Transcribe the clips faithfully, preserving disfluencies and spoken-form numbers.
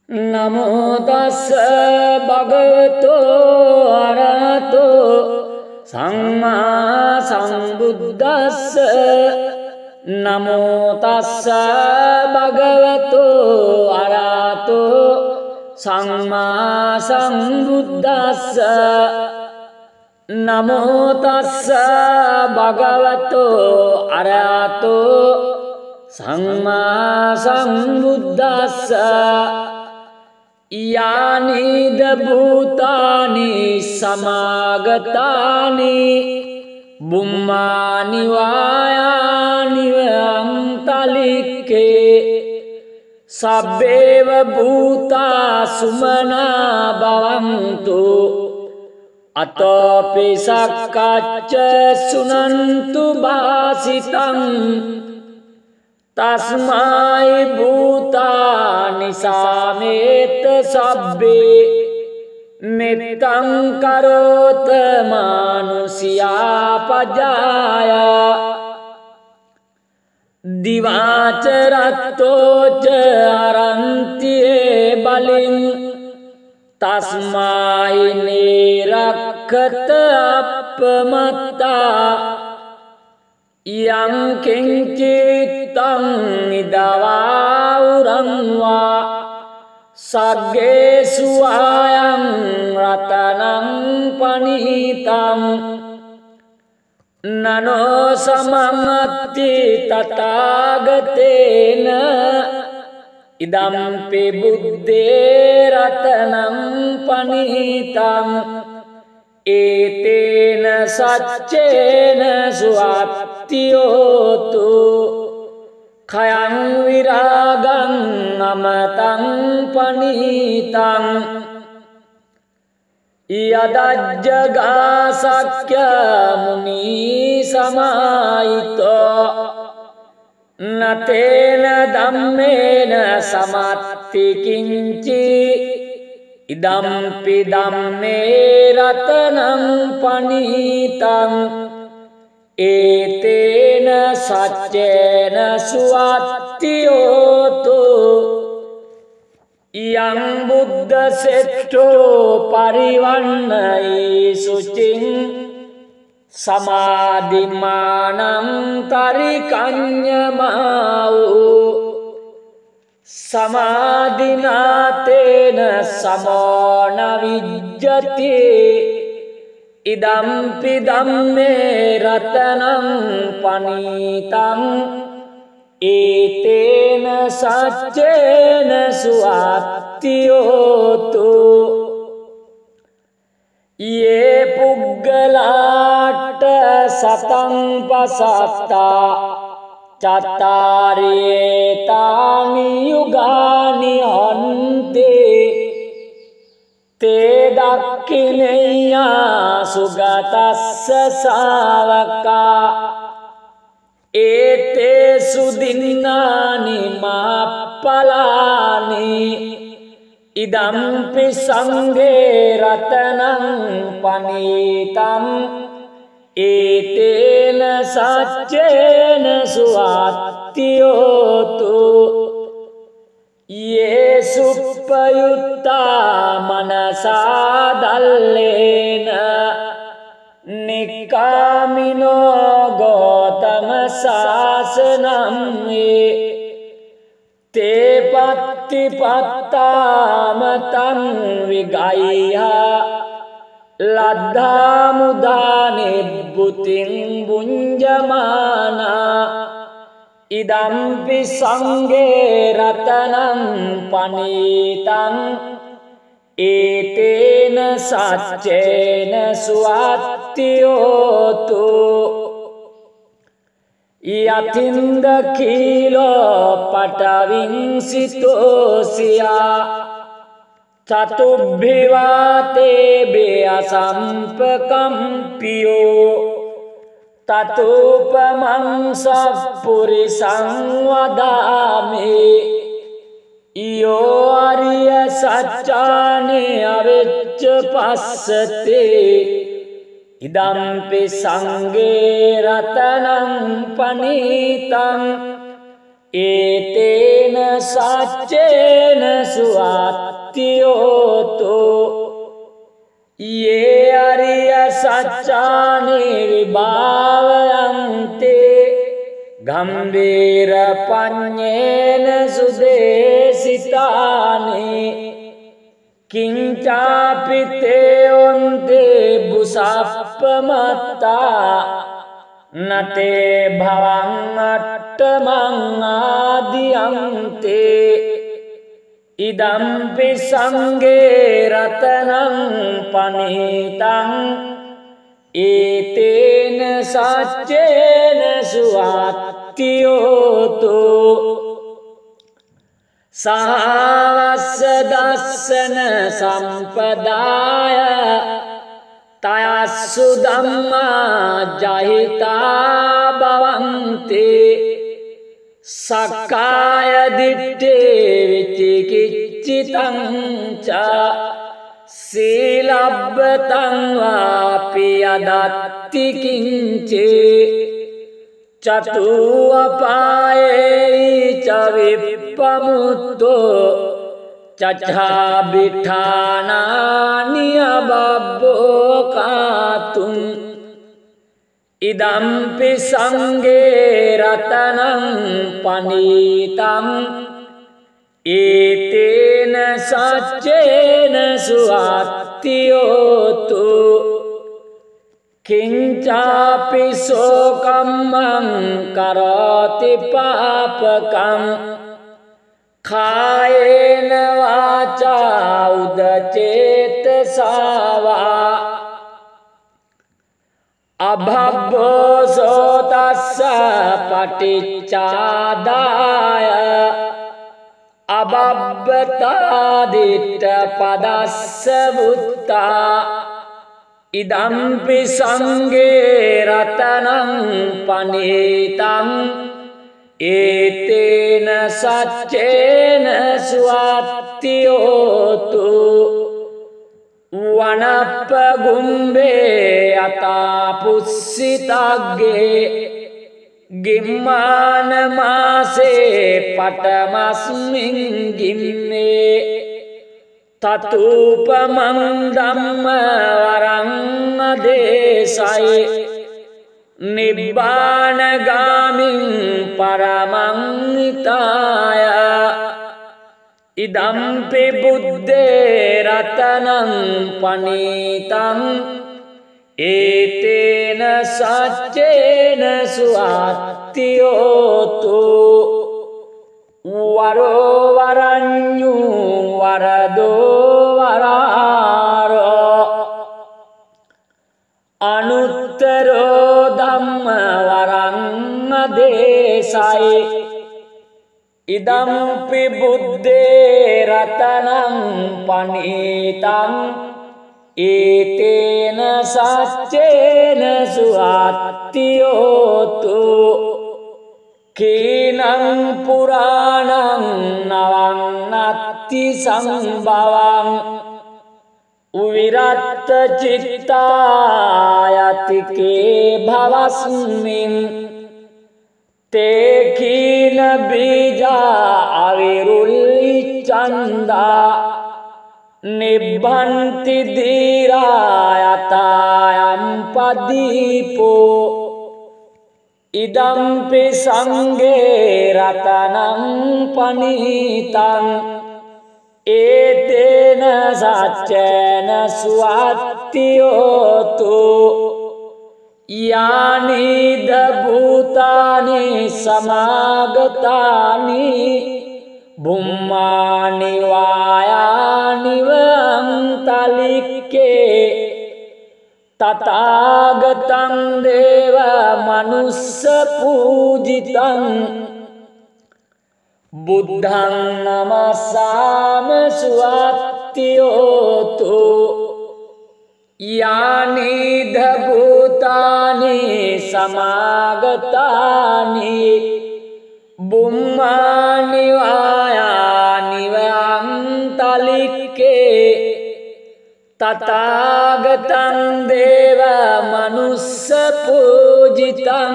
නමෝ තස්ස භගවතෝ අරහතෝ සම්මා සම්බුද්දස්ස නමෝ තස්ස භගවතෝ අරහතෝ සම්මා සම්බුද්දස්ස නමෝ තස්ස භගවතෝ අරහතෝ සම්මා සම්බුද්දස්ස යානිද භූතානි සමාගතානි බුම්මානි වායානි අන්තලික්කේ සබ්බේව භූතා සුමනා භවන්තු අතෝපි සක්කච්ච සුනන්තු භාසිතං තස්මයි භූතානි සාමේත සබ්බේ මෙත්තං කරෝත මානුසියා පජාය දිවාච රත්තෝච අරන්තියේ බලින් තස්මයි නිරක්ඛත අප්පමත්තා යං කිංචිත්තං නිදවා උරංවා සග්ගේසු ආයං රතනං පනිතං නනෝ සමමත්ති තථාගතේන ඉදම්පි බුද්දේ රතනං පනිතං ඒතේන සච්චේන සුවත්තියෝතු khයං විරාගං අමතං පනිතං යදජ්ජගාසක්්‍ය මුනි සමායිතෝ නතේන ධම්මේන සමත්ති කිංචි ඉදම්පි ධම්මේ රතනං පනිතං ඒතේන සච්චේන සුවත්තියෝතු යං බුද්ධ සෙට්ඨෝ පරිවන්නයි සුචින් සමාධිමානං තරිකඤ්ඤමාවෝ සමාධිනාතේන සමෝන විජ්ජති ඉදම්පි ධම්මේ රතනං පනිතං ඒතේන සච්චේන සුවත්තියෝතු යේ පුග්ගලාට සතං පසත්තා චත්තාරේතානි යුගානි හන්තේ තේ දක්ඛිනේයා සුගතස්ස සාවකා ඒතේසු දින්නානි මහප්පලානි ඉදම්පි සංඝේ රතනං පනිතං ඒතේන සච්චේන සුවත්තියෝතු යේසුප්පයුත්තා මනසා දල්ලේන නිකාමිනෝ ගෝතම සාසනම් වේ තේ පත්ති පත්තාමතං විගයිහා ලද්ධා මුදානේ බුතින් බුඤ්ජමානා ඉදම්පි සංඝේ රතනං පනිතං ඒතේන සච්චේන සුවත්තියෝතු යතින්ද කීලෝ පටවින්සිතෝසියා චතුබ්බිවාතේ බේසම්පකම්පියෝ තතුපමං සප්පුරිසං වදාමේ ඊයෝ අරිය සච්චානේ අවෙච්ච පස්සතේ ඉදම්පි සංඝේ රතනං පනිතං ඒතේන සච්චේන සුවත් suattiyoto ye ariya saccane vibhavayante gambira panyena sudesitane kinchapite onte busappamatta nate bhavang attamang adiyante idampi sange ratanam panitang etena saccena suattiyoto sahawassa dassana sampadaya tayassu dhamma jahita bhavante sakkaya ditte vicikiccitam ca silabbatam vapi adatti kince catu apaye ca vippamutto caca bithana niyababbo katum idampi sange ratanam panitam etena saccena suattiyoto kincapi sokammam karoti papakam kayena vaca udacetesava abhabbo sotassa paticcadaya ababbata ditta padassa vutta idampi sange ratanam panitam etena saccena suattiyoto wanappa gumbe ata pussitagge gimmana mase patamasmin gimme tatupamam dhamma varam adesai nibbana gamin paramam nitaya idampi buddhe ratanam panitam etena saccena suattiyoto varo varanyu varado vararo anuttaro dhamma varam adesai idampi buddhe ratanam panitam etena saccena suattiyoto kinam puranam navang natti sambhavang uviratta cittayatike bhavasmin te kina bija avirulli chanda nibbhanti dhirayatayam padipo idampi sange ratanam panitam etena saccena suattiyoto yani dabhutani samagatani bummani vayani vantalikke tathagatam deva manussa pujitam buddham namassama suattiyoto yani dhabhutani samagatani bummani vayani vantalikke tathagatam deva manussa pujitam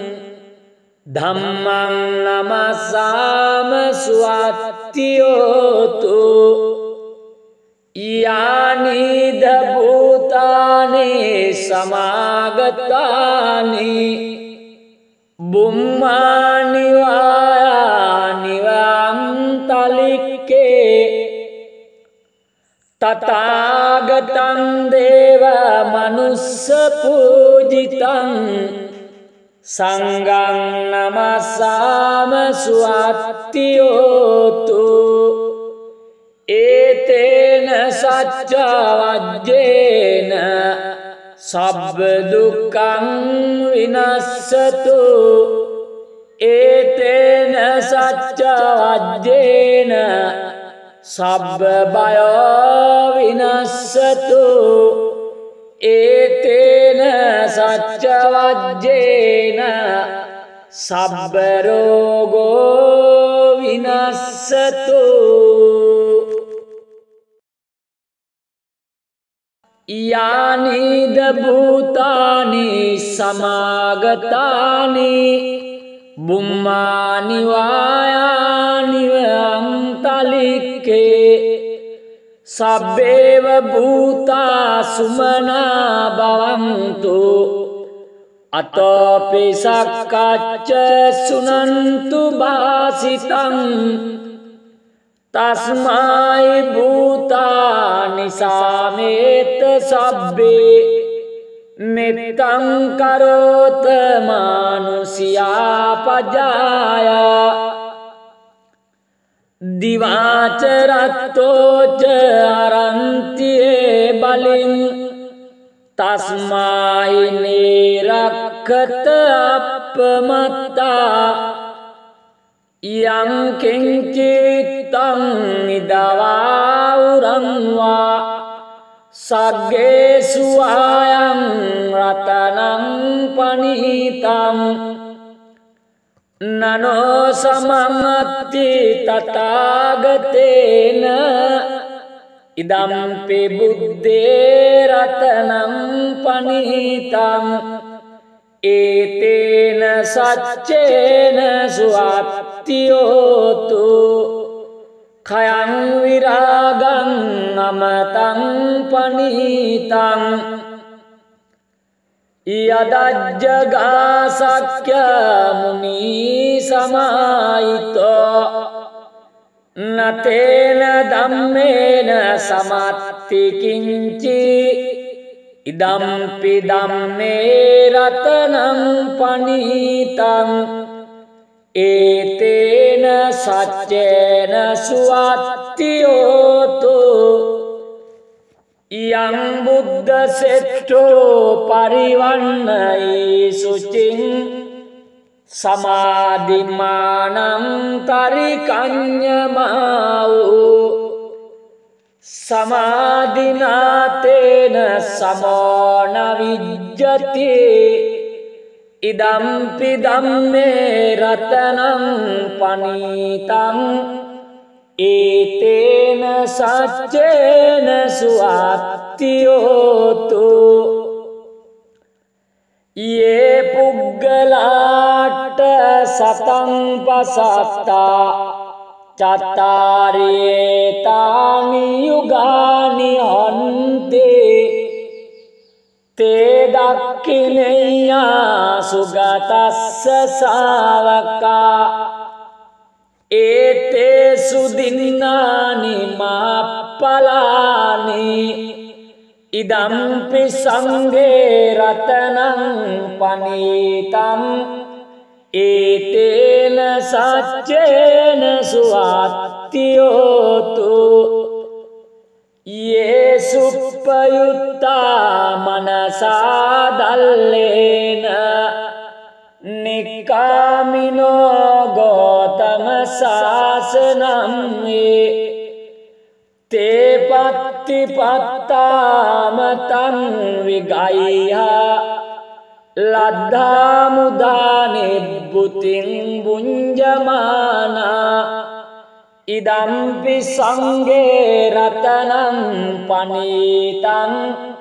dhammam namassama suattiyoto සමාගතානි බුම්මානි වායානි වන්තලික්කේ තථාගතං දේව මනුස්ස පූජිතං සංඝං නමස්සාම සුවත්තියෝතු ඒතේන සච්චවජ්ජේන සබ්බ දුක්ඛං විනස්සතු ඒතේන සච්චවජ්ජේන සබ්බ bio විනස්සතු ඒතේන සච්චවජ්ජේන සබ්බ රෝගෝ විනස්සතු යානිද භූතානි සමාගතානි බුම්මානි වායානි අන්තලික්කේ සබ්බේව භූතා සුමනා භවන්තු අතෝපි සක්කච්ච සුනන්තු භාසිතං තස්මයි භූතානි සාමේත සබ්බේ මෙත්තං කරෝත මානුසියා පජාය දිවාච රත්තෝච අරන්තියේ බලින් තස්මයි නිරක්ඛත අප්පමත්තා යං කිංචිත්තං නිදවා උරංවා සග්ගේසු ආයං රතනං පනිතං නනෝ සමමත්ති තථාගතේන ඉදම්පි බුද්දේ රතනං පනිතං ඒතේන සච්චේන සුවත්තියෝතු khයං විරාගං අමතං පනිතං යදජ්ජගාසක්්‍ය මුනි සමායිතෝ නතේන ධම්මේන සමත්ති කිංචි ඉදම්පි ධම්මේ රතනං පනිතං ඒතේන සච්චේන සුවත්තියෝතු යං බුද්ධ සෙට්ඨෝ පරිවන්නයි සුචින් සමාධිමානං තරිකඤ්ඤමාවෝ සමාධිනාතේන සමෝන විජ්ජති ඉදම්පි ධම්මේ රතනං පනිතං ඒතේන සච්චේන සුවත්තියෝතු යේ පුග්ගලාට සතං පසත්තා චත්තාරේතානි යුගානි හන්තේ තේ දක්ඛිනේයා සුගතස්ස සාවකා ඒතේසු දින්නානි මහප්පලානි ඉදම්පි සංඝේ රතනං පනිතං ඒතේන සච්චේන සුවත්තියෝතු යේසුප්පයුත්තා මනසා දල්ලේන නිකාමිනෝ ගෝතම සාසනම් වේ තේ පත්ති පත්තාමතං විගයිහා ලද්ධා මුදානේ බුතින් බුඤ්ජමානා ඉදම්පි සංඝේ රතනං පනිතං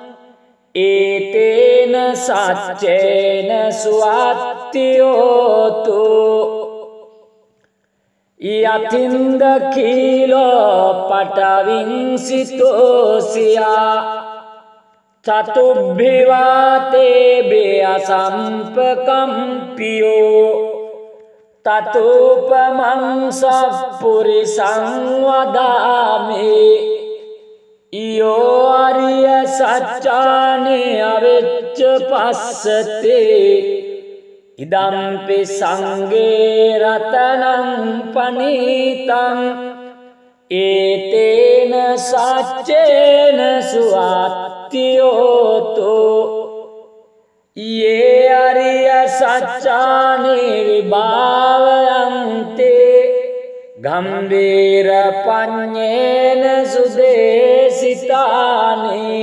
ඒතේන සච්චේන සුවත්තියෝතු යතින්ද කීලෝ පටවින් සිතෝසියා චතුබ්බිවාතේ බේසම්පකම්පියෝ තතුපමං සප්පුරිසං වදාමි ඊයෝ අරිය සත්‍යානේ අවෙච්ච පස්සතේ ඉදම්පි සංගේ රතනං පනීතං ඒතේන සච්චේන සුවත්තියෝතෝ යේ අරිය සච්චානේ විභාවයන්තේ ගම්බීර පඤ්ඤේන සුදේසිතානේ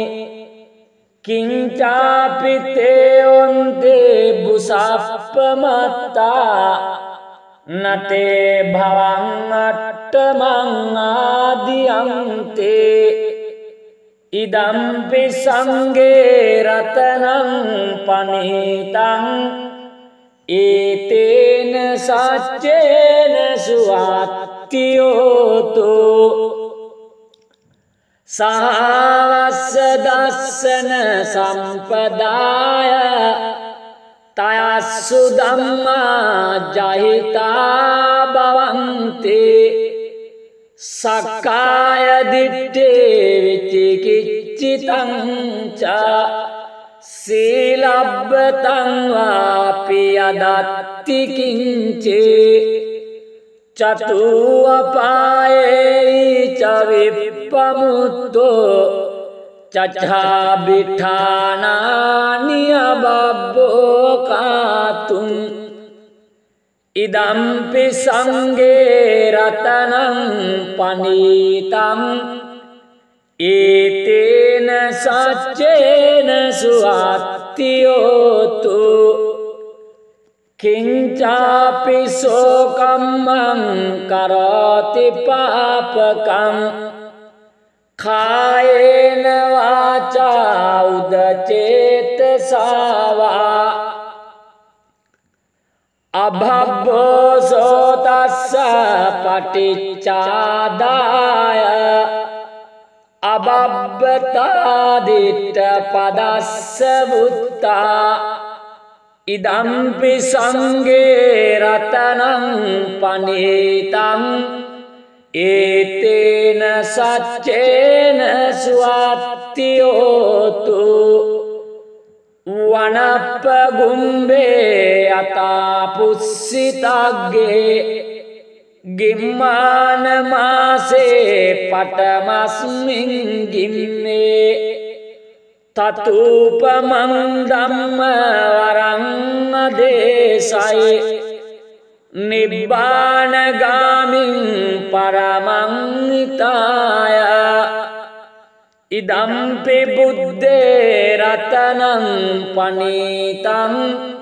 කිංචාපිතේ ඔන්තේ බුසප්පමත්තා නතේ භවං අට්ඨමං ආදියන්තේ ඉදම්පි සංගේ රතනං පනීතං ඒතේන සච්චේන සුවත්තියෝතෝ සහවස්ස දස්සන සම්පදාය තයස්සු ධම්මා ජහිතා භවන්තේ සක්කාය දිට්ඨේ විචිකිච්ඡිතං ච සීලබ්බතං වාපි අදත්ති කිංචේ චතු අපායේ ච විප්පමුත්තෝ චච්ඡා බිඨානානි අබබ්බෝ කාතුං ඉදම්පි සංගේ රතනං පනීතං ඒතේන සච්චේන සුවත්තියෝතු කිංචාපි සෝකම්මං කරෝති පාපකං කායේන වාචා උදචේතසාවා අභබ්බෝ සෝතස්ස පටිච්චාදාය අබබ්බතා දිට්ඨ පදස්ස වුත්තා ඉදම්පි සංගේ රතනං පනීතං ඒතේන සච්චේන සුවත්තියෝතු වනප්ප ගුම්බේ අතා පුස්සිතග්ගේ ගිම්මාන මාසේ පටමස්මින් ගිම්මේ තතුපමං ධම්ම වරං දේශයි නිබ්බානගාමින් පරමං නිතාය ඉදම්පි බුද්දේ රතනං පනීතං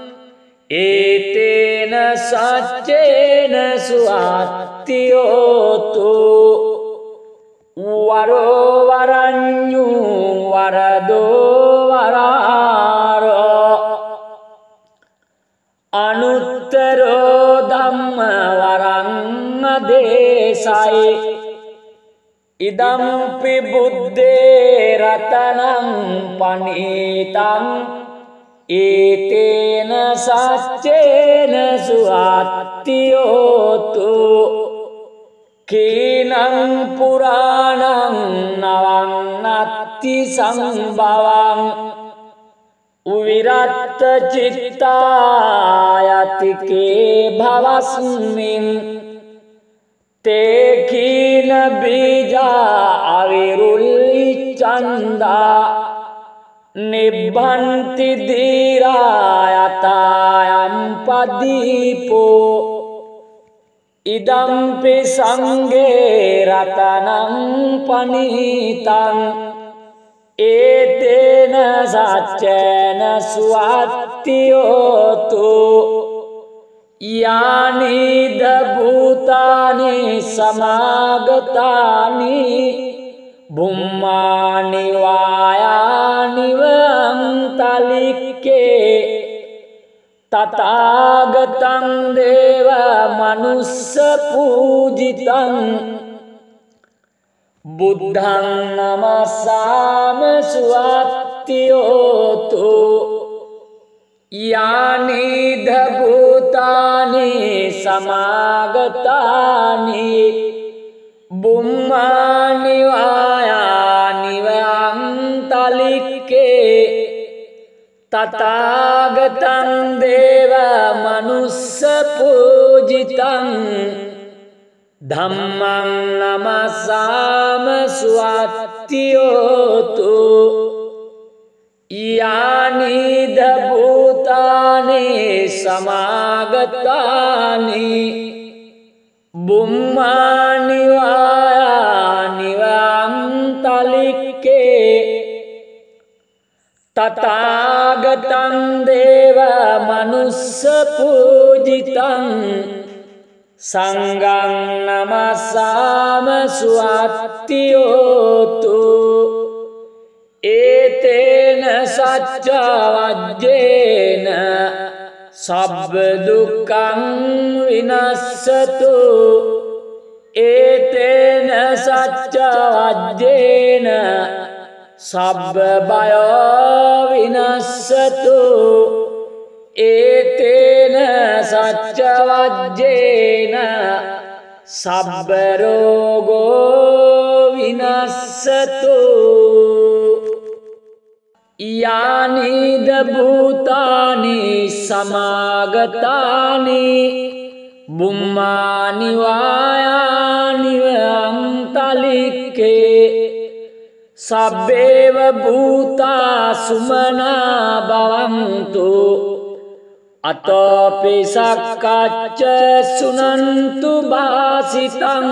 ඒතේන සච්චේන සුවත්තියෝතු වරෝ වරඤ්ඤු වරදෝ වරාරෝ අනුත්තරෝ ධම්ම වරං දේශයි ඉදම්පි බුද්දේ රතනං පනීතං ඒතේන සච්චේන සුවත්තියෝතු කීනං පුරාණං නවං නත්ති සම්භවං උවිරත්ත චිත්තායතිකේ භවස්මින් තේ කීන බීජා අවිරුල්ලි චන්දා නිබ්බන්ති දීරායතායම් පදීපෝ ඉදම්පි සංගේ රතනං පනීතං ඒතේන සච්චේන සුවත්තියෝතු යානිද භූතානි සමාගතානි බුම්මානි වායානිව අන්තලික්කේ තථාගතං දේව මනුස්ස පූජිතං බුද්ධං නමස්සාම සුවත් suattiyotu yani dhabutani samagatani bummani vayani vantalikke tathagatam deva manussa pujitam dhammam namasama suattiyotu yani dhabutani samagatani bummani vayani vantalikke tathagatam deva manussa pujitam sangham namasama suattiyotu etena sacca vajjena sabba dukkam vinassatu etena sacca vajjena sabba baya vinassatu etena sacca vajjena sabba rogo vinassatu yani dhabutani samagatani bummani vayani vantalikke sabbeva bhuta sumana bhavantu atopi sakkacca sunantu bhasitam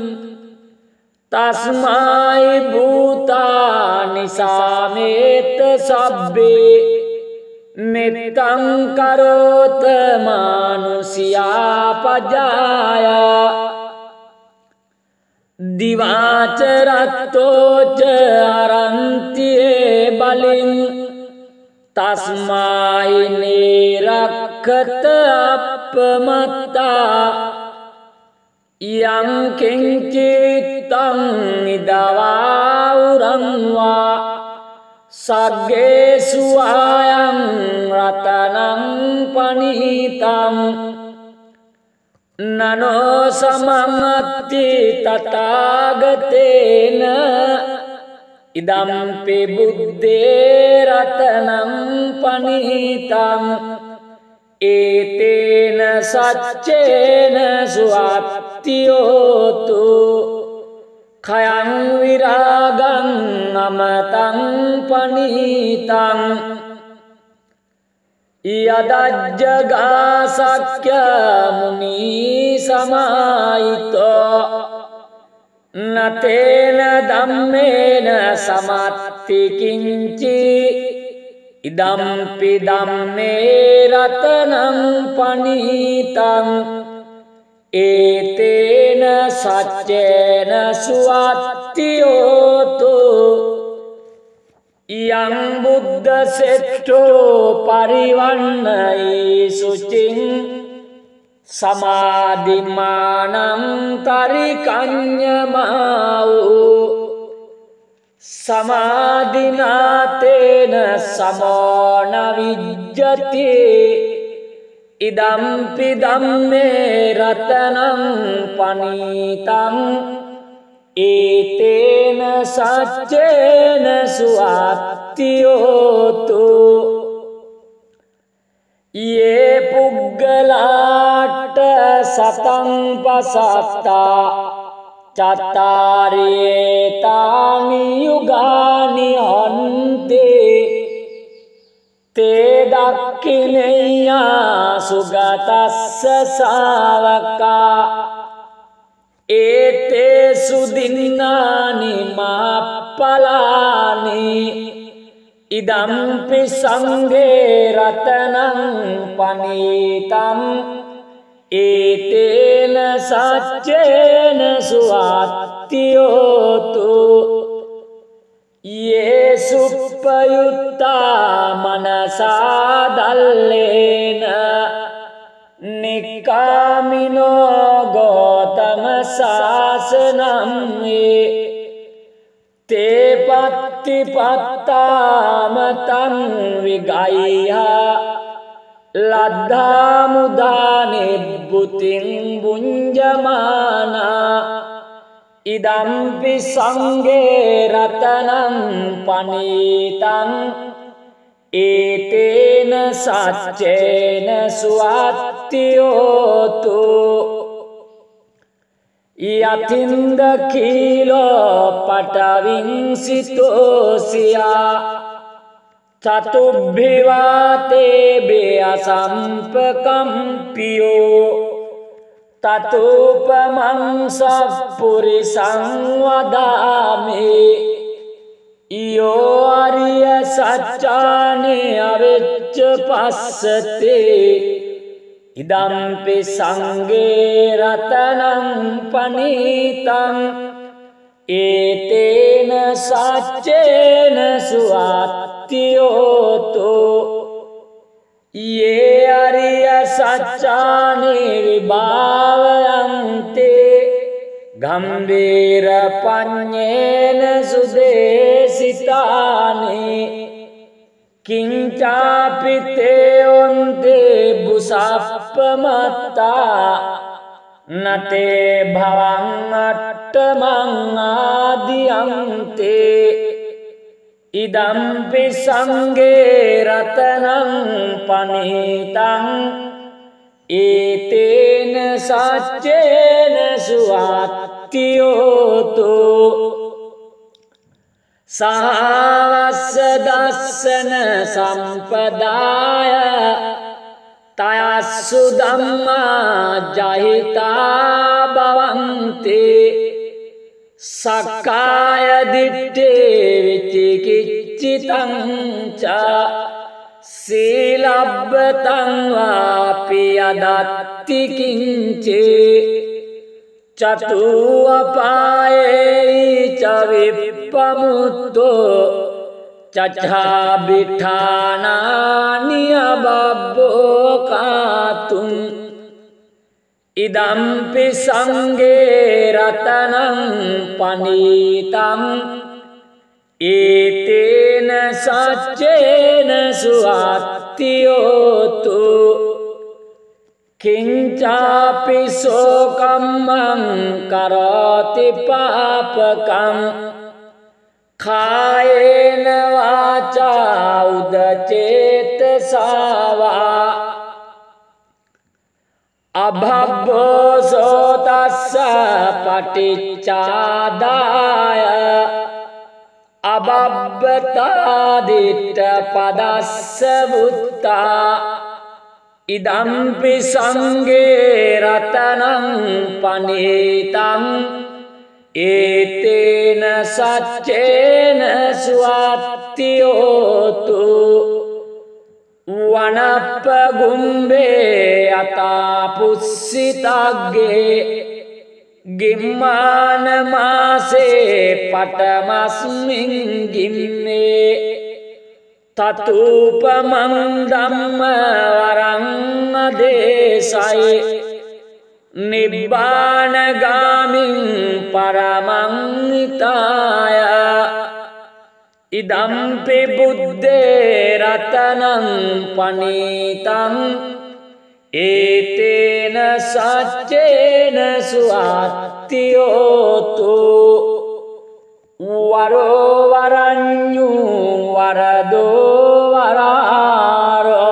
tasmai bhutani sameta sabbe mettam karota manusiya pajaya divaca rattoca arantiye balin tasmai nirakkata appamatta yang kincittam nidawa uranva saggesu ayam ratanam panitam nano samamatti tathagatena idampi buddhe ratanam panitam etena saccena suattiyotu khayam viragam amatam panitam yadajjaga sakya muni samayito natena dhammena samatti kinci idampi dhamme ratanam panitam etena saccena suattiyotu yang buddha setto parivannai sucing samadhimanam tarikanyamau samadhinatena samona vijjati idampi dhamme ratanam panitam etena saccena suattiyotu ye puggalatta satam pasatta cattari tani yugani hante te dakkineya sugatassa savaka ete sudinnani mappalani idampi sanghe ratanam panitam etena saccena suattiyotu ye suppayutta manasa dallena nikkamino gotama sasanam te patti pattamatan vigaiha laddha mudane butin bunjamana idampi sange ratanam panitam etena saccena suattiyotu yatinda kilo patavin sitosiya tatubhivate beya sampakampiyo tatupamang sappurisang vadami iyo ariya saccane avecca passate idampi sange ratanam panitam etena saccena suattiyotu ye ariya saccane vibhavayante gambira panyena sudesitane kinchapite onte busappamatta nate bhavang attamang adiyante idampi sange ratanam panitam etena saccena suattiyotu sahawassa dassana sampadaya tayassu dhamma jahita bhavanti sakkaya ditte vicikiccitam ca silabbatan vapi adatti kince chatu apaye ca vippamutto caca bithana niyababbo katum idampi sange ratanam panitam etena saccena suattiyotu kincapi sokammam karoti papakam kayena vaca udacetesava abhabbo sotassa paticcadaya ababbata ditta padassa vutta idampi sange ratanam panitam etena saccena suattiyotu vanappa gumbe ata pussitagge gimmana mase patamasmin gimme tatupamam dhamma varang adesai nibbana gamin paramam nitaya idampi buddhe ratanam panitam etena saccena suattiyotu varo varanyu varado vararo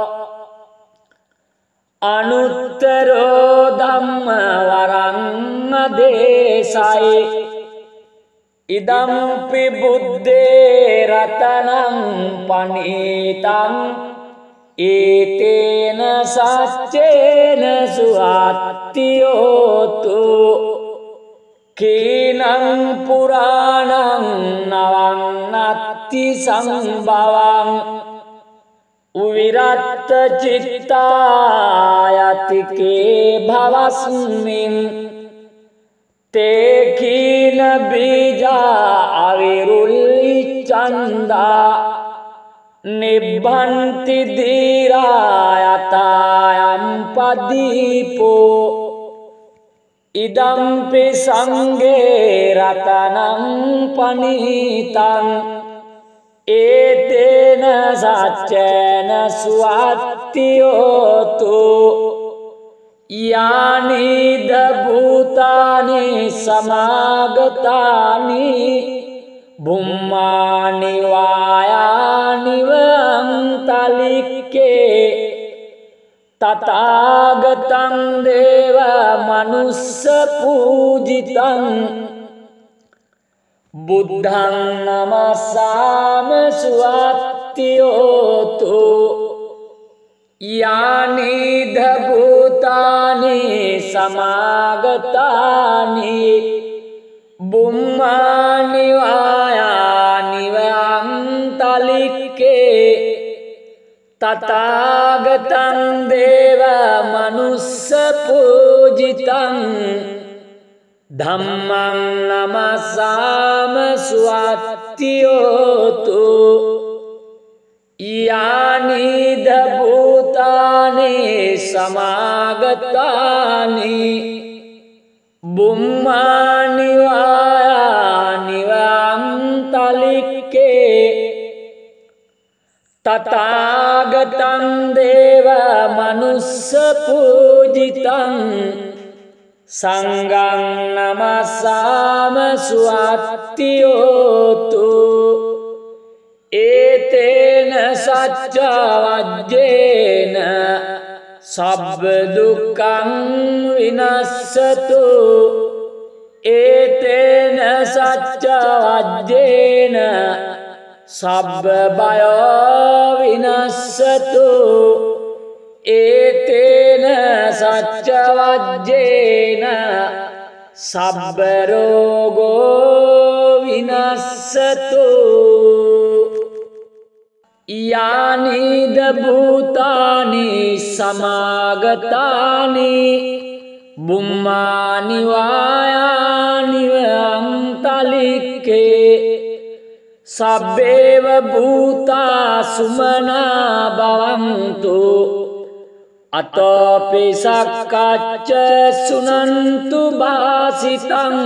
anuttaro dhamma varang adesai idampi buddhe ratanam panitam etena saccena suattiyotu kinam puranam navang natti sambhavam uviratta cittayatike bhavasmin te kina bija avirulli chanda nibbhanti dhirayatayam padipo idampi sange ratanam panitam etena saccena suattiyotu yani dabhutani samagatani bummani vayani vantalikke tathagatam deva manussa pujitam buddham namasama suattiyotu yani dabhutani samagatani bummani vayani vantalikke tathagatam deva manussa pujitam dhammam namasama suattiyotu yani dabhutani samagatani bummani vayani vantalikke tathagatam deva manussa pujitam sangham namasama suattiyotu etena sacca vajjena sabba dukkam vinassatu etena sacca vajjena sabba baya vinassatu etena sacca vajjena sabba rogo vinassatu yani dabhutani samagatani bummani vayani vantalikke sabbeva bhuta sumana bhavantu atopi sakkacca sunantu bhasitam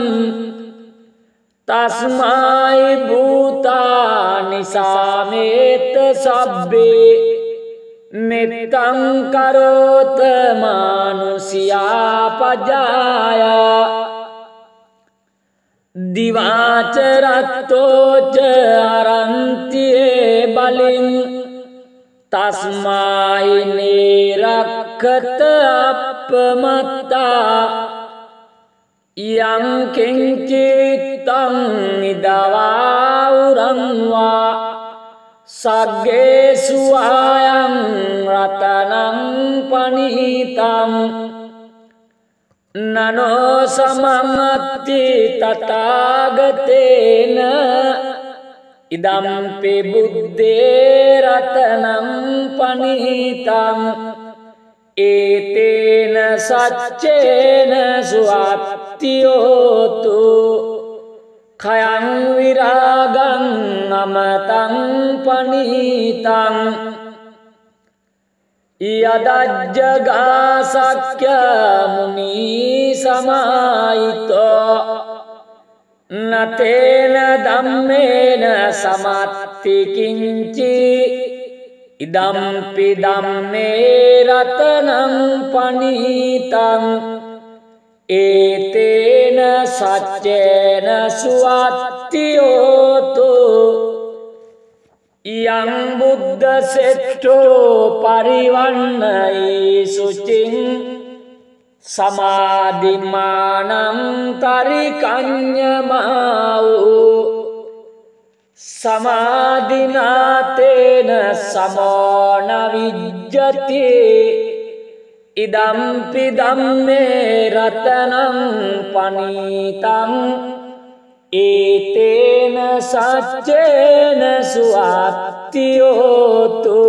tasmai bhutani sameta sabbe mettam karota manusiya pajaya divaca rattoca arantiye balin tasmai nirakkata appamatta yang kincittam idavauramva saggesu ayam ratanam panitam nano samamatti tathagatena idampi buddhe ratanam panitam etena saccena suattiyotu khayam viragam amatam panitam yadajjaga sakya muni samayito natena dhammena samatti kinci idampi dhamme ratanam panitam etena saccena suattiyotu yang buddha setto parivannai sucing samadhimanam tarikanyamau samadhinatena samona vijjati idampi dhamme ratanam panitam etena saccena suattiyotu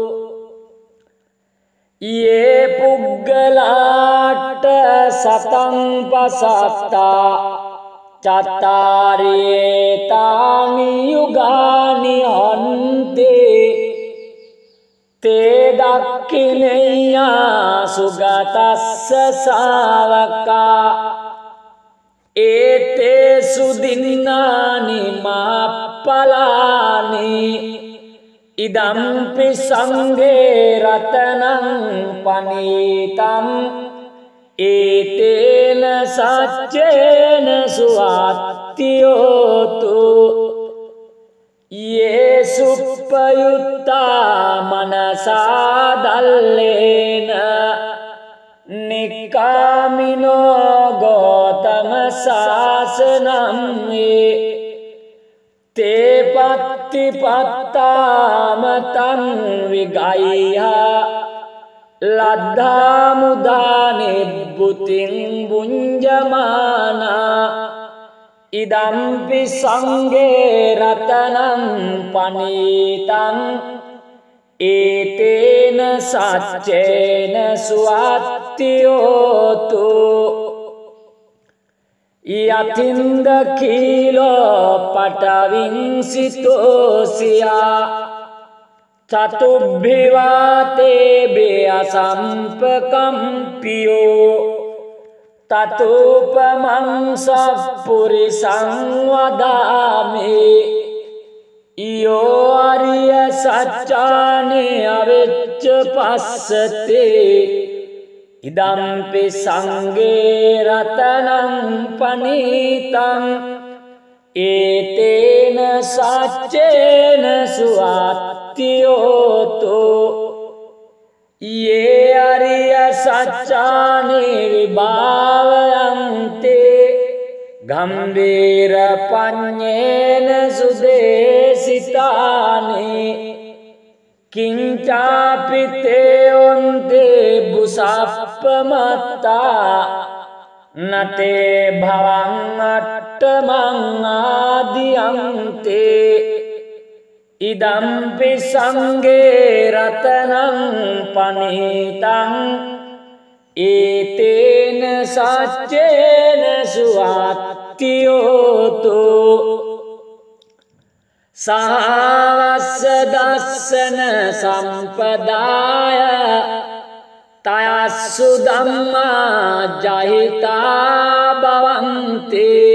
ye puggalatta satam pasatta cattari tani yugani hante te dakkineya sugatassa savaka ඒතේසු දින්නානි මාප්පලානි ඉදම්පි සංඝේ රතනං පනීතං ඒතේන සච්චේන සුවත්තියෝතු යේසුප්පයුත්තා මනසා දල්ලේන නිකාමිනෝ ගෝතම සාසනම් වේ තේ පත්තිපත්තාමතං විගයිහා ලද්ධාමුදානේ බුතින් බුංජමානා ඉදම්පි සංඝේ රතනං පනීතං ඒතේන සච්චේන සුවත්තියෝතු යතින්ද කීලෝ පටවින්සිතෝසියා චතුබ්බිවාතේ බේසම්පකම්පියෝ තතුපමං සප්පුරිසං වදාමේ ඊයෝ අරිය සච්චානේ අවෙච්ච පස්සතේ ඉදම්පි සංඝේ රතනං පනීතං ඒතේන සච්චේන සුවත්තියෝතු යේ අරිය සච්චානේ විභාවයන්තේ ගම්බීර පඤ්ඤේන සුදේසිතානේ කිංචාපිතේ ඔන්තේ බුසප්පමත්තා නතේ භවං අට්ඨමං ආදියන්තේ ඉදම්පි සංඝේ රතනං පනීතං ඒතේන සච්චේන සුවත්තියෝතු සහවස්ස දස්සන සම්පදාය තයස්සු ධම්මා ජහිතා භවන්තේ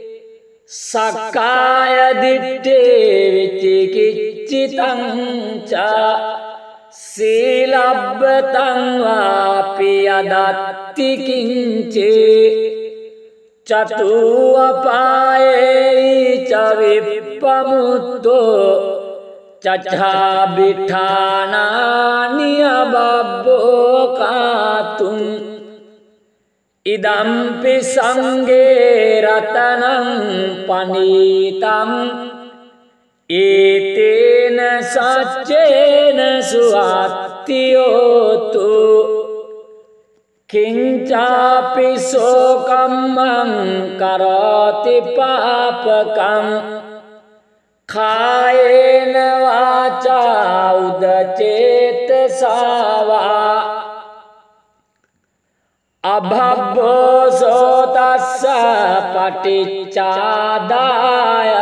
සක්කාය දිට්ඨේ විචිකිච්ඡිතං ච සීලබ්බතං වාපි යදත්ති කිංචේ චතු අපායේ ච විප්පමුත්තෝ චච්ඡා බිඨානානි අබබ්බෝ කාතුම් ඉදම්පි සංඝේ රතනං පනීතං ඒතේන සච්චේන සුවත්තියෝතු කිංචාපි සෝකම්මං කරෝති පාපකං කායේන වාචා උදචේතසාවා අභබ්බෝ සෝතස්ස පටිච්චාදාය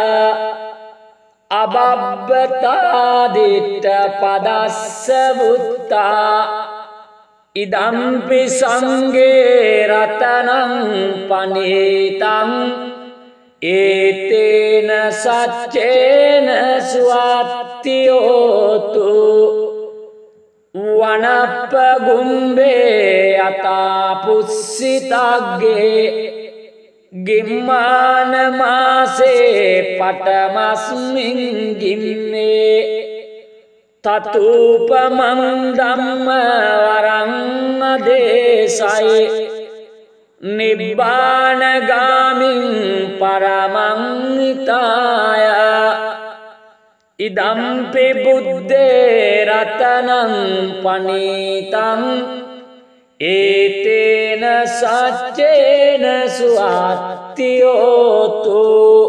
අබබ්බතා දිට්ඨ පදස්ස වුත්තා ඉදම්පි සංඝේ රතනං පනීතං ඒතේන සච්චේන සුවත්තියෝතු වනප්ප ගුම්බේ යතා පුස්සිතග්ගේ ගිම්මාන මාසේ පටමස්මින් ගිම්මේ තතුපමං ධම්ම වරං අදේශයි නිබ්බානගාමින් පරමං නිතාය ඉදම්පි බුද්දේ රතනං පනීතං ඒතේන සච්චේන සුවත්තියෝතු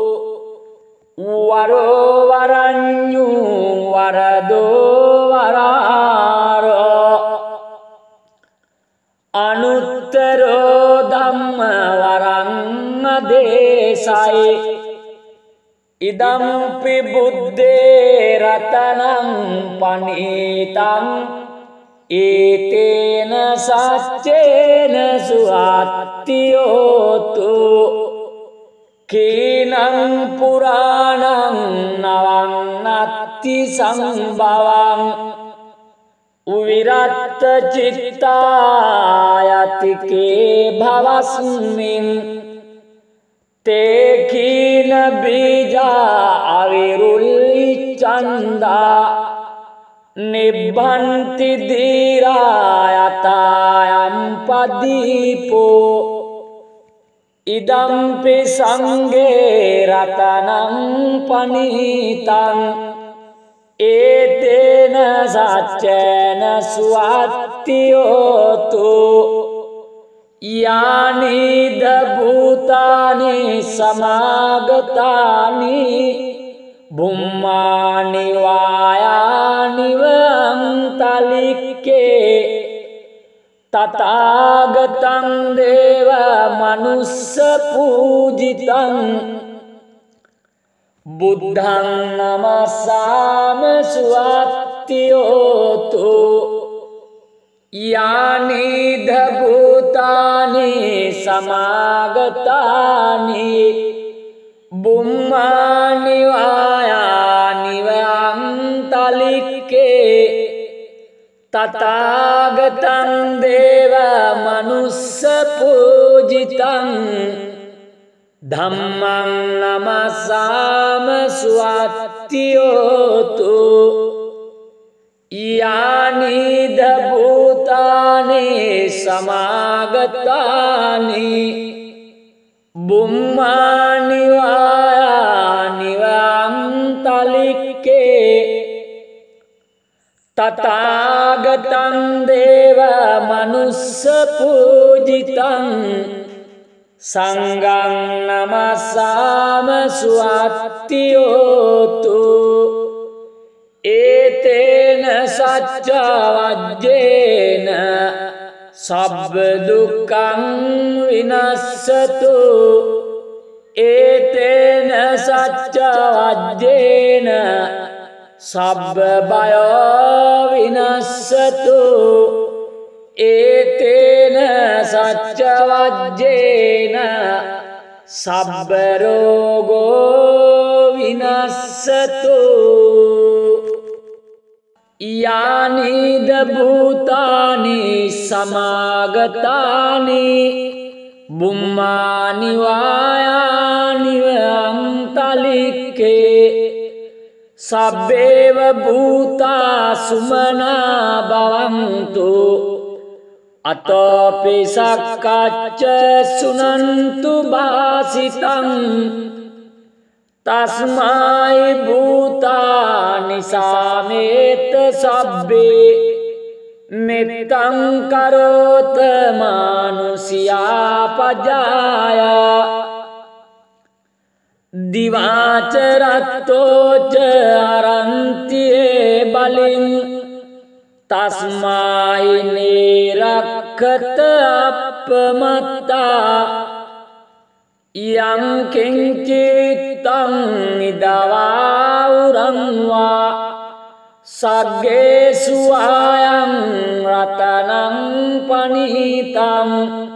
වරෝ වරඤ්ඤු වරදෝ වරාරෝ අනුත්තරෝ ධම්ම වරං අදේශයි ඉදම්පි බුද්දේ රතනං පනීතං ඒතේන සච්චේන සුවත්තියෝතු කීනං පුරාණං නවන්නත්ති සම්භවං උවිරත්ත චිත්තායතිකේ භවස්මින් තේ කීන බීජා අවිරුල්ලි චන්දා නිබ්බන්ති දීරායතායම් පදීපෝ ඉදම්පි සංගේ රතනං පනිතං ඒතේන සච්චේන සුවත්තියෝතු යානිද භූතානි සමාගතානි බුම්මානි වායානිව අන්තලික්කේ තථාගතං දේව මනුස්ස පූජිතං බුද්ධං නමස්සාම සුවත්තියෝතු යානිද භූතානි සමාගතානි බුම්මානි වායානිව අන්තලික්කේ තථාගතං දේව මනුස්ස පූජිතං ධම්මං නමස්සාම සුවත්තියෝතු යානිද භූතානි සමාගතානි බුම්මානි වායානිව අන්තලික්කේ තථාගතං දේව මනුස්ස පූජිතං සංඝං නමස්සාම සුවත්තියෝතු ඒතේන සච්ච වජ්ජේන සබ්බ දුක්ඛං විනස්සතු ඒතේන සච්ච වජ්ජේන සබ්බ බයෝ විනස්සතු ඒතේන සච්ච වජ්ජේන සබ්බ රෝගෝ විනස්සතු යානිද භූතානි සමාගතානි බුම්මානි වායානිව අන්තලික්කේ සබ්බේව භූතා සුමනා භවන්තු අතෝපි සක්කච්ච සුනන්තු භාසිතං තස්මයි භූතානි සාමේත සබ්බේ මෙත්තං කරෝත මානුසියා පජායා දිවාච රත්තෝච අරන්තියේ බලින් තස්මායි නීරක්ඛත අප්පමත්තා යං කිංචිත්තං නිදවා උරංවා සග්ගේසු ආයං රතනං පනිතං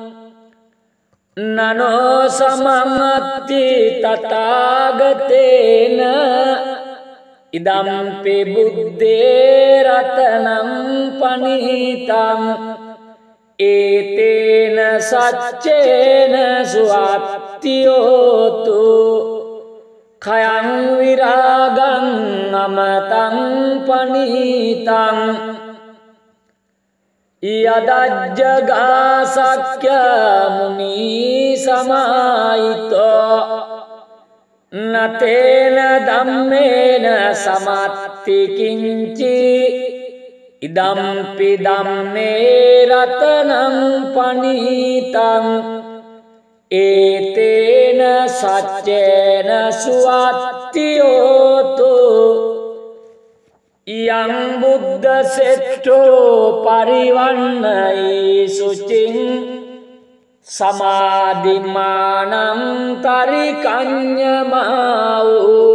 නනෝ සමමත්ති තථාගතේන ඉදම්පි බුද්දේ රතනං පනිතං ඒතේන සච්චේන සුවත්තියෝතු khයං විරාගං අමතං පනිතං යදජ්ජගාසක්්‍ය මුනි සමායිතෝ නතේන ධම්මේන සමත්ති කිංචි ඉදම්පි ධම්මේ රතනං පනිතං ඒතේන සච්චේන සුවත්තියෝතු යං බුද්ධ සෙට්ඨෝ පරිවන්නයි සුචින් සමාධිමානං තරිකඤ්ඤමාවු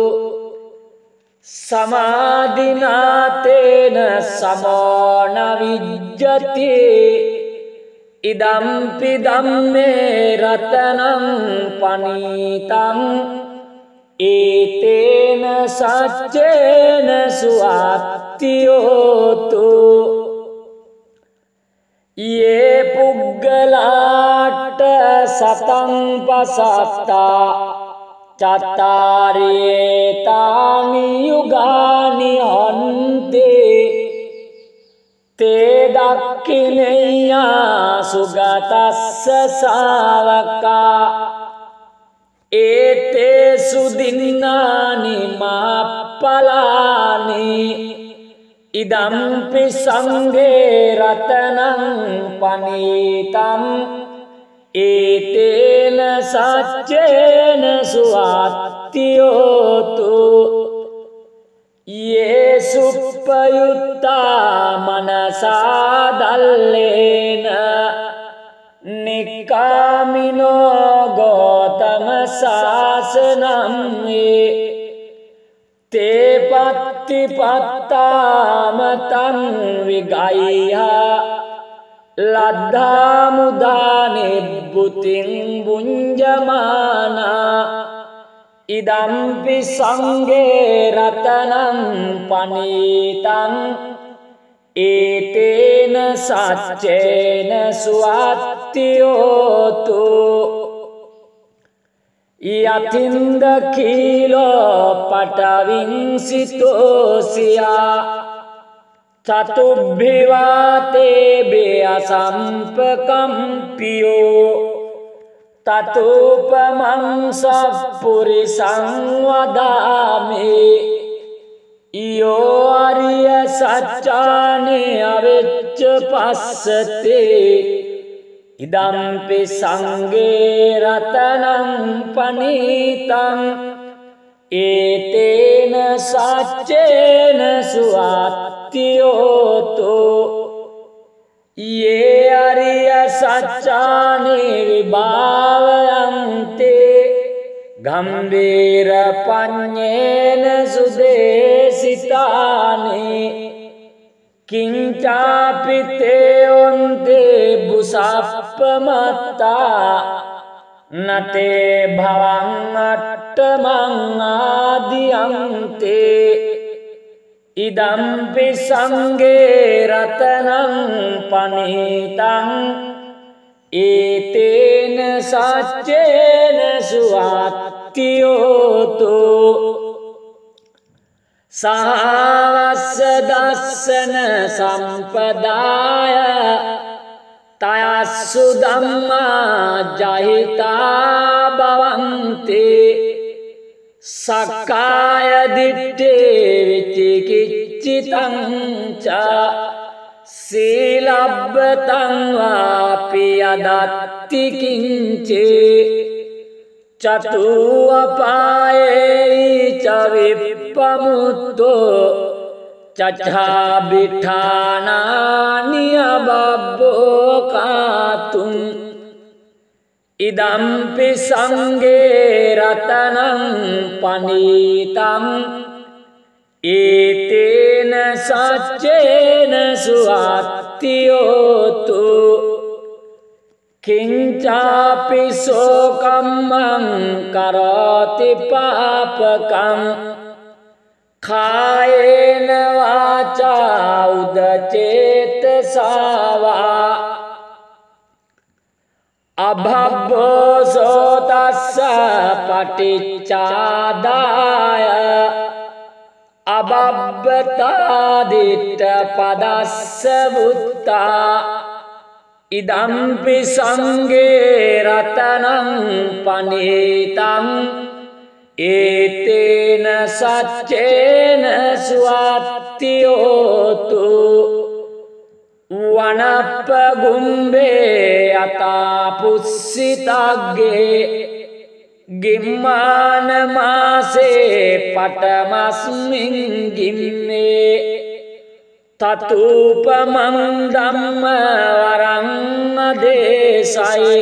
සමාධිනාතේන සමෝන විජ්ජති idampi dhamme rathanam panitam etena saccena suattiyotu ye puggalatta satang pasatta චත්තාරියේතානි යුගානි හන්තේ තේ දක්ඛිනේයා සුගතස්ස සාවකා ඒතේ සුදින්නානි මහප්පලානි ඉදම්පි සංඝේ රතනං පනීතං ඒතේන සච්චේන සුවත්තියෝතු යේ සුප්පයුත්තා මනසා දල්ලේන නික්කාමිනෝ ගෝතම සාසනම් වේ තේ පත්තිපත්තාමතං විගයිහා ලද්ධා මුදානේ බුතින් බුඤ්ජමානා ඉදම්පි සංඝේ රතනං පනීතං ඒතේන සච්චේන සුවත්තියෝතු යතින්ද කීලෝ පටවින්සිතෝසියා චතුබ්බිවාතේ බේසම්පකම්පියෝ තතෝපමං සප්පුරිසං වදාමේ ඊයෝ අරිය සච්චානේ අවෙච්ච පස්සතේ ඉදම්පි සංඝේ රතනං පනීතං ඒතේන සච්චේන සුවත්තියෝතු යේ අරිය සච්චානේ විභාවයන්තේ ගම්බීර පඤ්ඤේන සුදේසිතානේ කිංචාපිතේ ඔන්තේ බුසප්පමත්තා නතේ භවං අට්ඨමං ආදියන්තේ ඉදම්පි සංඝේ රතනං පනීතං ඒතේන සච්චේන සුවත්තියෝතු සහවස්ස දස්සන සම්පදාය තයස්සු ධම්මා ජහිතා භවන්තේ සක්කාය දිට්ඨේ විචිකිච්ඡිතං ච සීලබ්බතං වාපි යදත්ති කිංචේ චතු අපායේ ච විප්පමුත්තෝ චච්ඡා බිඨානානි අබබ්බෝ කාතුම් ඉදම්පි සංඝේ රතනං පනීතං ඒතේන සච්චේන සුවත්තියෝතු කිංචාපි සෝකම්මං කරෝති පාපකං කායේන වාචා උදචේතසාවා අභබ්බෝ සෝතස්ස පටිච්චාදාය අබබ්බතා දිට්ඨ පදස්ස වුත්තා ඉදම්පි සංඝේ රතනං පනීතං ඒතේන සච්චේන සුවත්තියෝතු වනප්ප ගුම්බේ අතා පුස්සිතග්ගේ ගිම්මාන මාසේ පටමස්මින් ගිම්මේ තතුපමං ධම්ම වරං දේශයි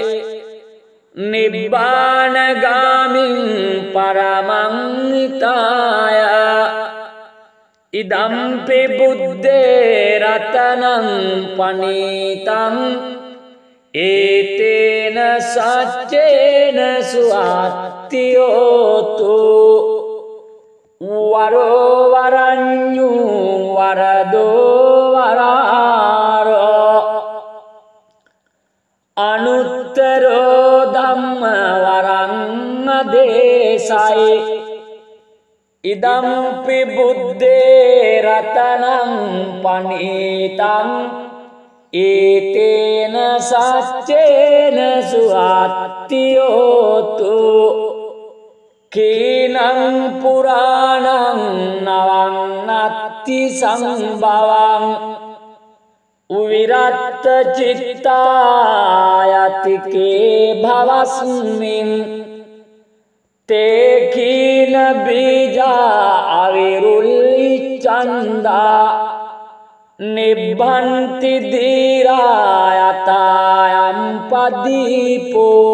නිබ්බානගාමින් පරමං නිතාය ඉදම්පි බුද්දේ රතනං පනීතං ඒතේන සච්චේන සුවත්තියෝතු වරෝ වරඤ්ඤු වරදෝ වරාරෝ අනුත්තරෝ ධම්ම වරං දේසයි ඉදම්පි බුද්දේ රතනං පනීතං ඒතේන සච්චේන සුවත්තියෝතු කීනං පුරාණං නවන්නත්ති සංභවං විරත්ත චිත්තායතිකේ භවස්මින් තේ කීන බීජා අවිරුල්ලි චන්දා නිබ්බන්ති දීරායතායම් පදීපෝ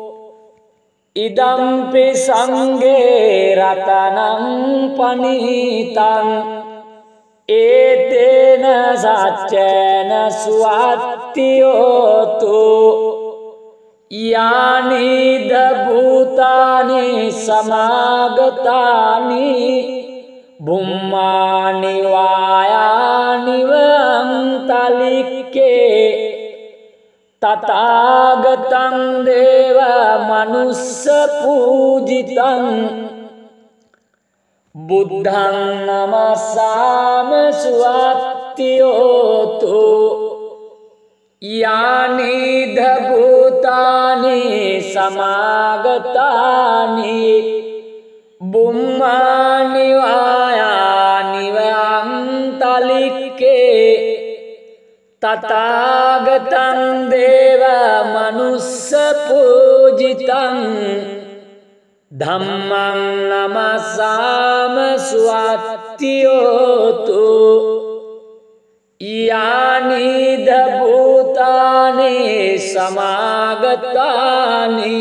ඉදම්පි සංගේ රතනං පනීතං ඒතේන සච්චේන සුවත්තියෝතු යානිද භූතානි සමාගතානි බුම්මානි වායානිව අන්තලික්කේ තථාගතං දේව මනුස්ස පූජිතං බුද්ධං නමස්සාම සුවත්තියෝතු යානිද භූතානි සමාගතානි බුම්මානි වායානිව අන්තලික්කේ තථාගතං දේව මනුස්ස පූජිතං ධම්මං නමස්සාම සුවත්තියෝතු යානිද භූතානි සමාගතානි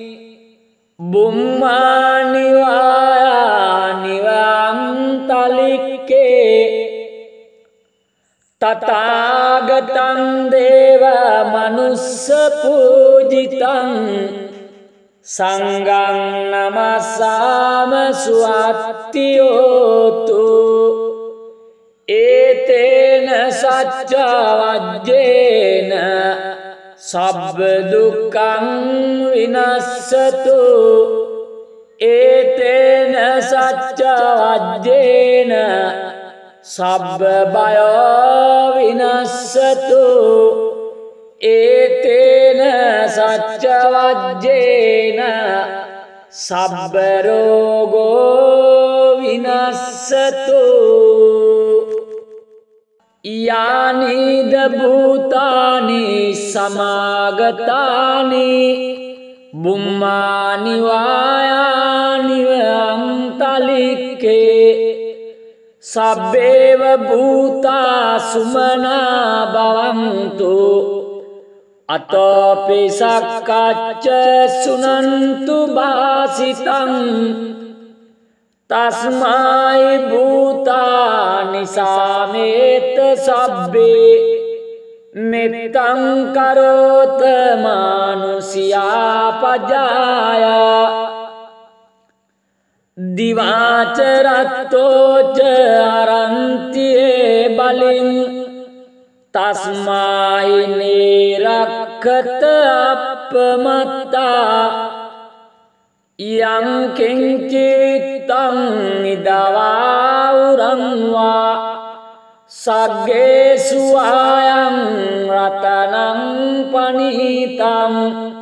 බුම්මානි වායානිව අන්තලික්කේ තථාගතං දේව මනුස්ස පූජිතං සංඝං නමස්සාම සුවත්තියෝතු ඒතේන සච්චවජ්ජේන සබ්බ දුක්ඛං විනස්සතු ඒතේන සච්චවජ්ජේන සබ්බ බයෝ විනස්සතු ඒතේන සච්චවජ්ජේන සබ්බ රෝගෝ විනස්සතු යානිද භූතානි සමාගතානි බුම්මානි වායානිව අන්තලික්කේ සබ්බේව භූතා සුමනා භවන්තු අතෝපි සක්කච්ච සුනන්තු භාසිතං තස්මයි භූතානි සාමේත සබ්බේ මෙත්තං කරෝත මානුසියා පජායා දිවාච රත්තෝච අරන්තියේ බලින් තස්මයි නේරක්ඛත අප්පමත්තා යං කිංචිත්තං නිදවා උරංවා සග්ගේසු ආයං රතනං පනීතං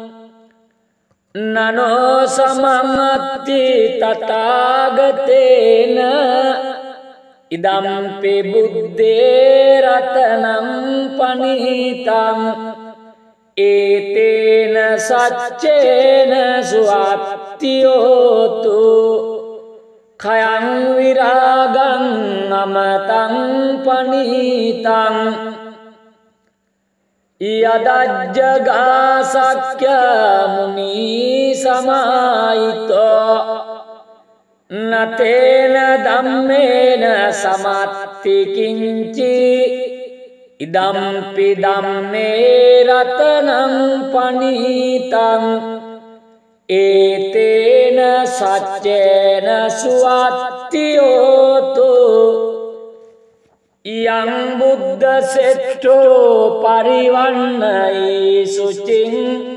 නනෝ සමමත්ති තථාගතේන ඉදම්පි බුද්දේ රතනං පනීතං ඒතේන සච්චේන සුවත්තියෝතු khයං විරාගං අමතං පනීතං යදජ්ජගා සක්්‍ය මුනි සමායිතෝ නතේන ධම්මේන සමත්ති කිංචි idampi dhamme ratanam panitham etena saccena suattiyoto yang buddha setto parivannai sucing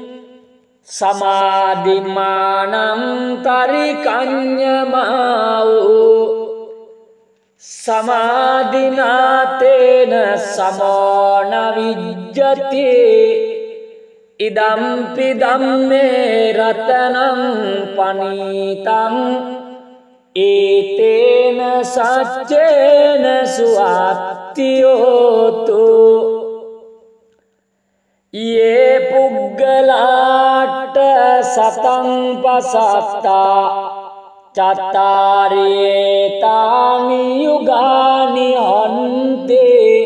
samadhimanam tarikanyamau samadhinatena samona vijjati idampi dhamme ratanam panitham etena saccena suattiyoto ye puggalatta satang pasatta cattarietani yugani hante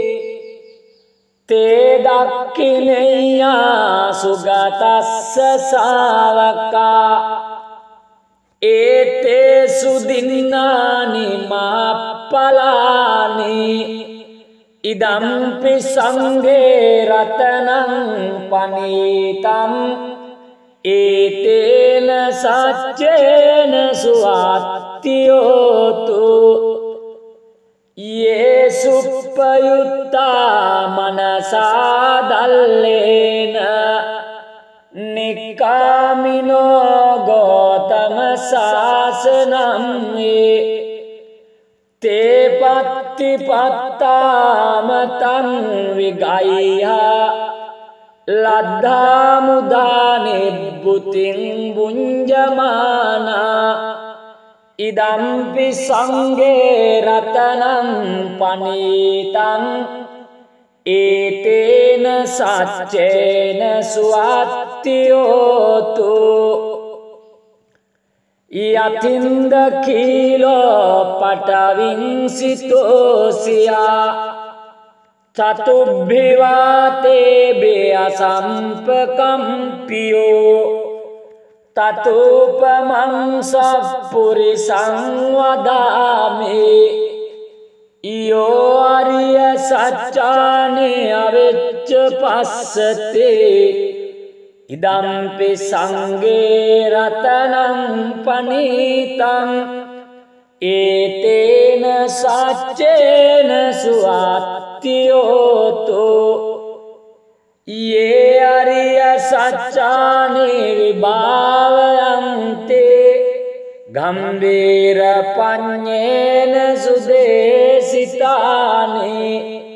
te dakkineya sugatassa savaka ete sudinnani mappalani idampi sanghe ratanam panitham etena saccena suattiyoto ye suppayutta manasa dallena nikkamino gotama sasanam te patti pattamatan vigaiha laddha mudane butin bunjamana idampi sanghe ratanam panitham etena saccena suattiyoto yatinda kilo patavinsitosiya Tatubhivate beya sampakampiyo tatupamang sappurisang vadami iyo ariya saccane avecca passate idampi sanghe ratanam panitham etena saccena suattiyoto ye ariya saccane vibhavayante gambira panyena sudesitane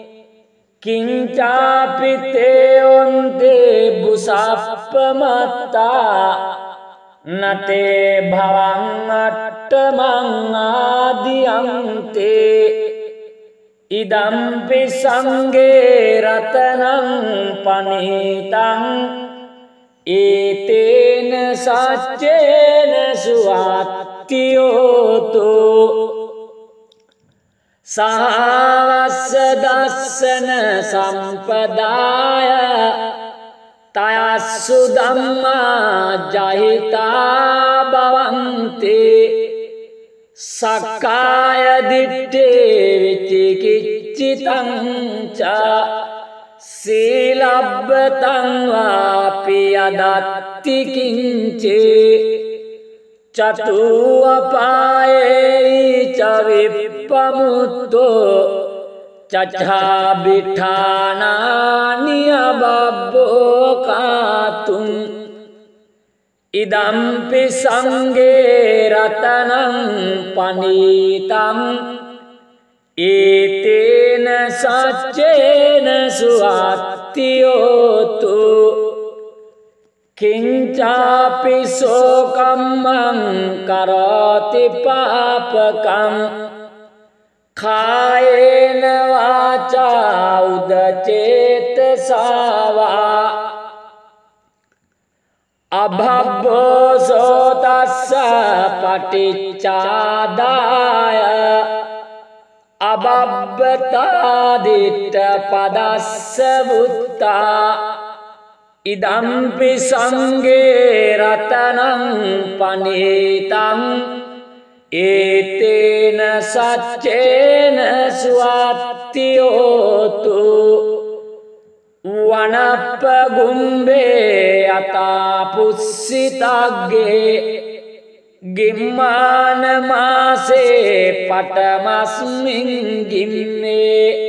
kincapi te onte busappamatta nate bhavang attamang adiyante idampi sanghe ratanam panitham etena saccena suattiyoto sahawassa dassana sampadaya tayassu dhamma jahita bhavanti sakkaya ditte vicikiccitam ca silabbatam vapi adatti kince catu apaye ca vippamutto caca bithana niyababbo katum idampi sanghe ratanam panitham etena saccena suattiyoto kincapi sokammam karoti papakam kayena vaca udacetesava abhabbo sotassa paticcadaya ababbata ditta padassa vutta idampi sanghe ratanam panitham etena saccena suattiyoto Wanappa gumbe ata pussitagge gimmana maase patamasmin gimme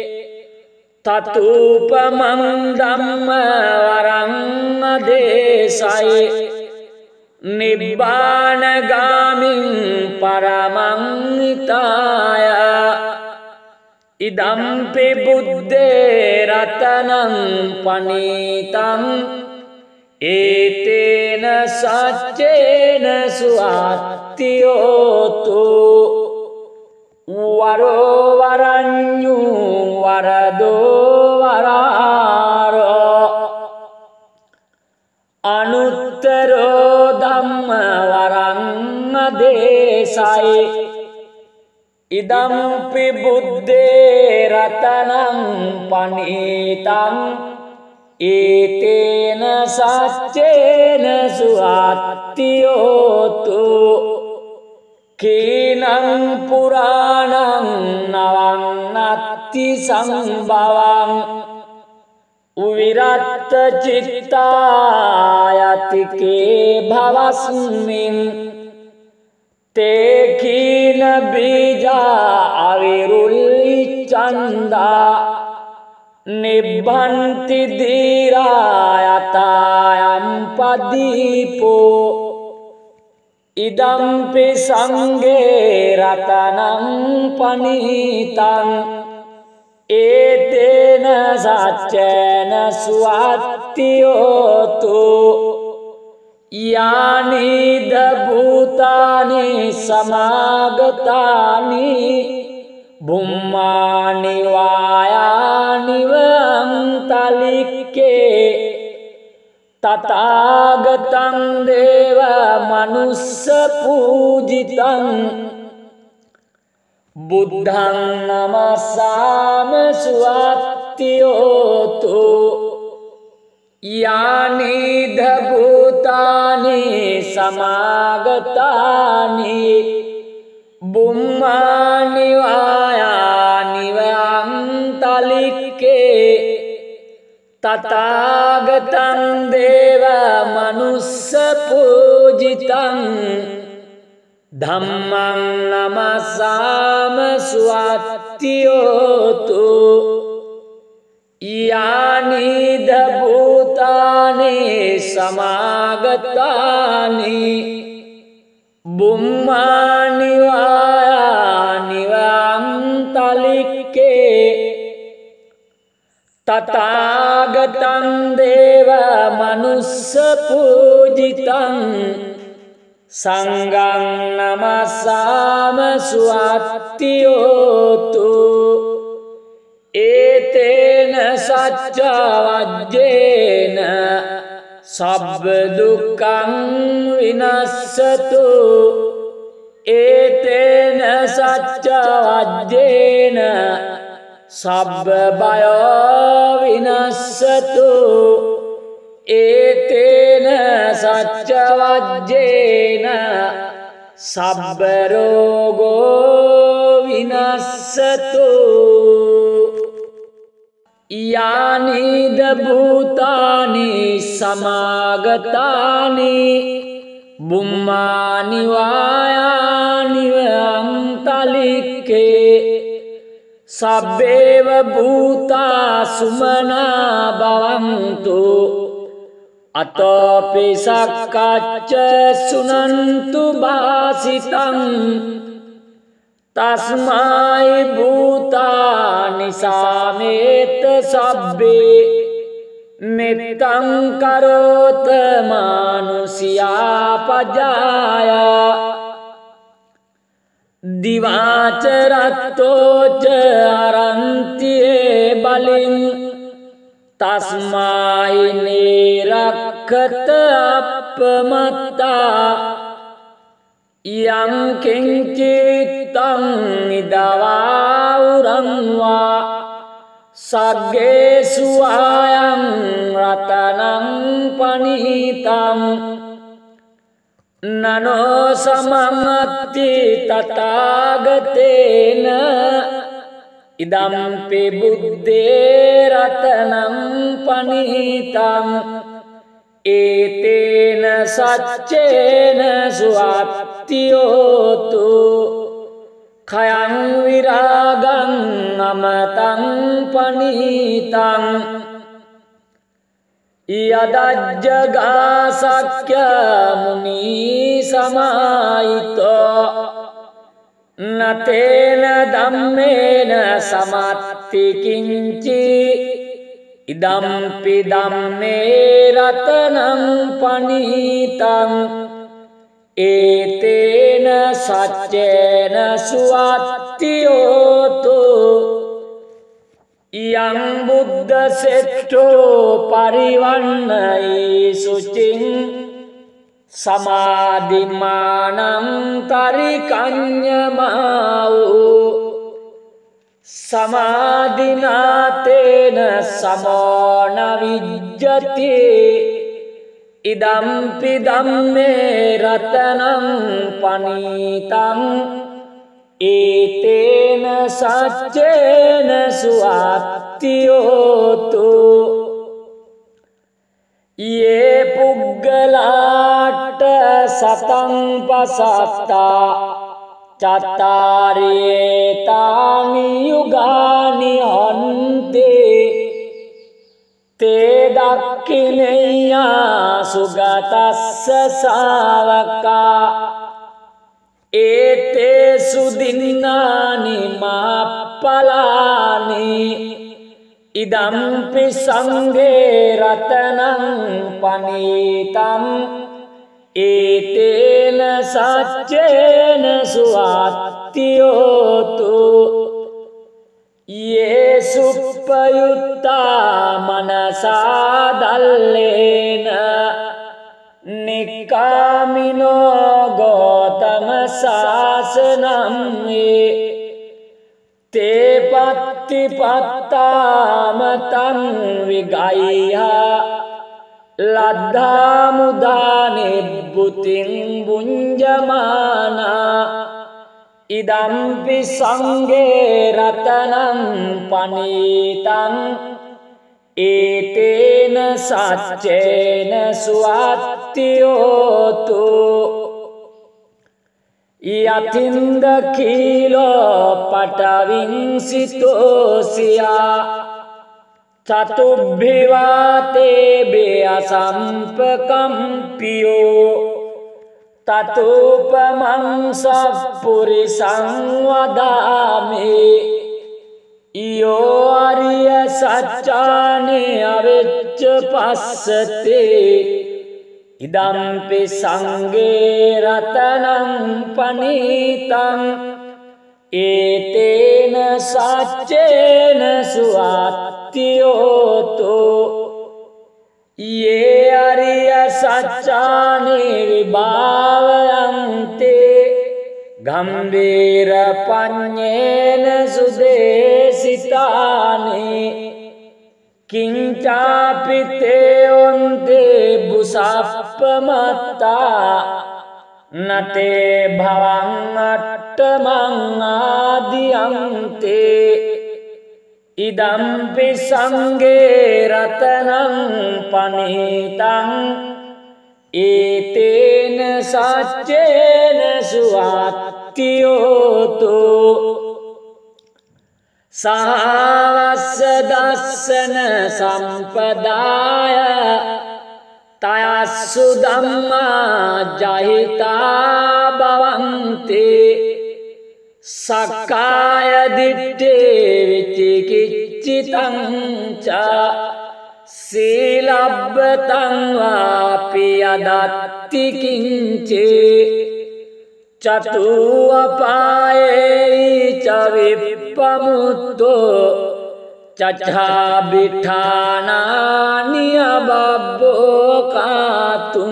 tatupamang dhamma warang adesai nibbana gamin paramang nitaya idampi buddhe ratanam panitam etena saccena suattiyotu waro waranyu warado wararo anuttaro dhamma warang adesai idampi buddhe ratanam panitam etena saccena suattiyotu kinam puranam navang natti sambhavang uviratta cittayatike bhavasmin te kina bija avirulli chanda nibbhanti dhirayatayam padipo idampi sanghe ratanam panitam etena saccena suattiyotu yani dabhutani samagatani bummani vayani vantalikke tathagatam deva manussa pujitam buddhang namassama suattiyotu yani dabhutani samagatani bummani vayani vantalikke tathagatam deva manussa pujitam dhammang namassama suattiyotu yani dabhutani samagatani bummani vayani vantalikke tathagatam deva manussa pujitam sanghang namassama suattiyotu etena sacca vajjena sabba dukkam vinassatu etena sacca vajjena sabba baya vinassatu etena sacca vajjena sabba rogo vinassatu yani dabhutani samagatani bummani vayani vantalikke sabbeva bhuta sumana bhavantu atopi sakkacca sunantu bhasitam tasmai bhutani sameta sabbe mettam karota manusiya pajaya divaca rattoca arantiye balin tasmai nirakkata appamatta yang kincittam idavauranva saggesu ayam ratanam panitam nano samamatti tathagatena idampi buddhe rathanam panitam etena saccena suattiyotu khayang viragang amatang panitam yadajjaga sakya muni samaito natena dhammena samatti kinci idampi dhamme rathanam panitam etena saccena suattiyotu yang buddha setto parivannai sucing samadhimanam tarikanyamau samadhinatena samona vijjati idampi dhamme rathanam panitam etena saccena suattiyotu ye puggalatta satang pasatta cattarietani yugani hante te dakkineya sugatassa savaka ete sudinnani mappalani idampi sanghe rathanam panitam etena saccena suattiyotu ye suppayutta manasa dallena nikkamino gotama sasanam te patti pattamatan vigaiha laddha mudane buting bunjamana idampi sanghe rathanam panitam etena saccena suattiyotu yatinda kilo patavin sitosiya catubbhivate beya sampakampiyo tatupamang sappurisang vadami iyo ariya saccane avecca passate idampi sanghe rathanam panitam etena saccena suattiyotu ye ariya saccane vibhavayante gambhira panyena sudesitani kincapi te onte busappamatta nate bhavang attamang adiyante idampi sanghe rathanam panitam etena saccena suattiyotu sahawassa dassana sampadaya tayassu dhamma jahita bhavanti sakkaya ditte vicikiccitam ca silabbatam vapi adatti kinci catu apaye ca vippamutto caca bithana niyababbo katum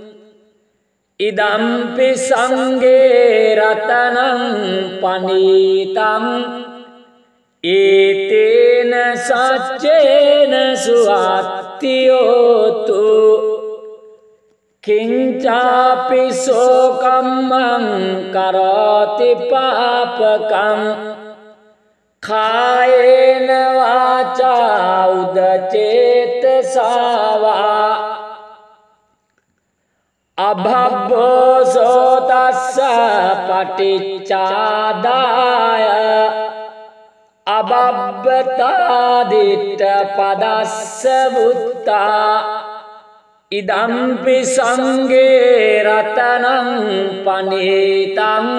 idampi sanghe rathanam panitam etena saccena suattiyotu kincapi sokammam karoti papakam කායේන වාචා උදචේතසාවා අභබ්බෝ සෝතස්ස පටිච්චාදාය අබබ්බතා දිට්ඨ පදස්ස වුත්තා ඉදම්පි සංඝේ රතනං පනීතං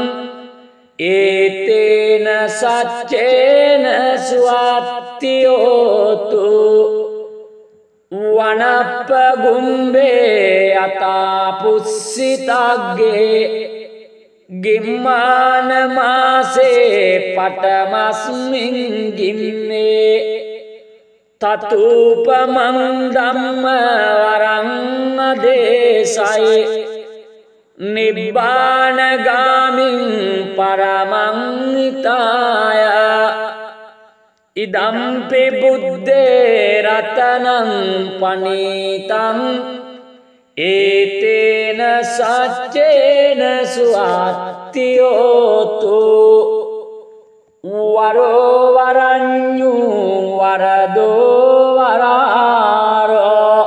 ඒතේන සච්චේන සුවත්තියෝතු වනප්ප ගුම්බේ අතා පුස්සිතග්ගේ ගිම්මාන මාසේ පටමස්මින් ගිම්නේ තතුපමං ධම්ම වරං දේශයි නිබ්බානගාමින් පරමංිතාය ඉදම්පි බුද්දේ රතනං පනීතං ඒතේන සච්චේන සුවත්තියෝතු වරෝ වරඤ්ඤු වරදෝ වරාරෝ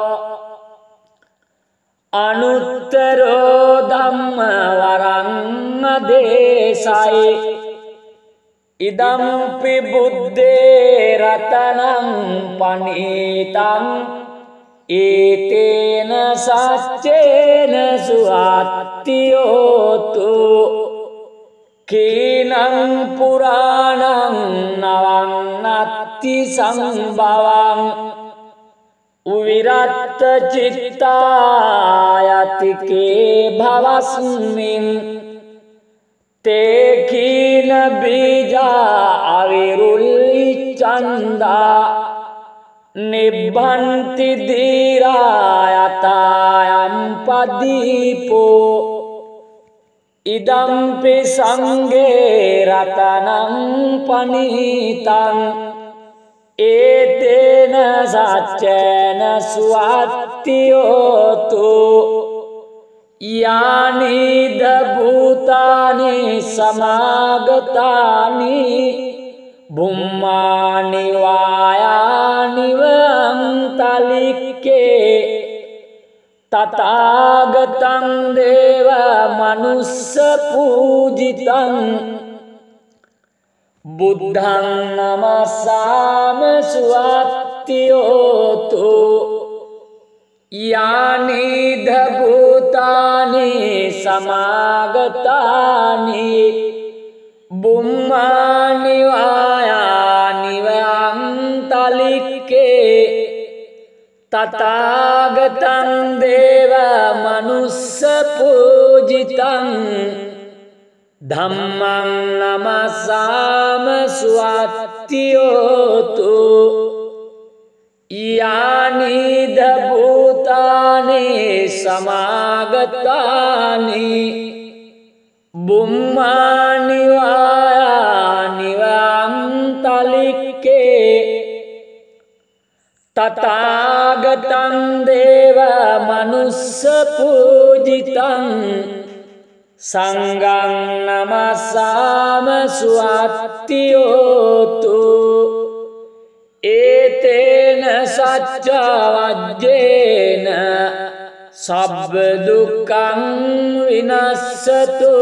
අනුත්තරෝ ධම්ම වරං දේශයි ඉදම්පි බුද්දේ රතනං පනීතං ඒතේන සච්චේන සුවත්තියෝතු කීනං පුරාණං නවං නත්ති සම්භවං උවිරත්ත චිත්තායතිකේ භවස්මින් තේකීන බීජා අවිරුල්ලි චන්දා නිබ්බන්ති දීරායතායම් පදීපෝ ඉදම්පි සංඝේ රතනං පනීතං ඒතේන සච්චේන සුවත්තියෝතු යානිද භූතානි සමාගතානි බුම්මානි වායානිව අන්තලික්කේ තථාගතං දේව මනුස්ස පූජිතං බුද්ධං නමස්සාම සුවත්තියෝතු යානිද භූතානි සමාගතානි බුම්මානි වායානිව අන්තලික්කේ තථාගතං දේව මනුස්ස පූජිතං ධම්මං නමස්සාම සුවත්තියෝතු යානිද භූතානි සමාගතානි බුම්මානි වායානිව අන්තලික්කේ තථාගතං දේව මනුස්ස පූජිතං සංඝං නමස්සාම සුවත්තියෝතු ඒතේන සච්චවජ්ජේන සබ්බ දුක්ඛං විනස්සතු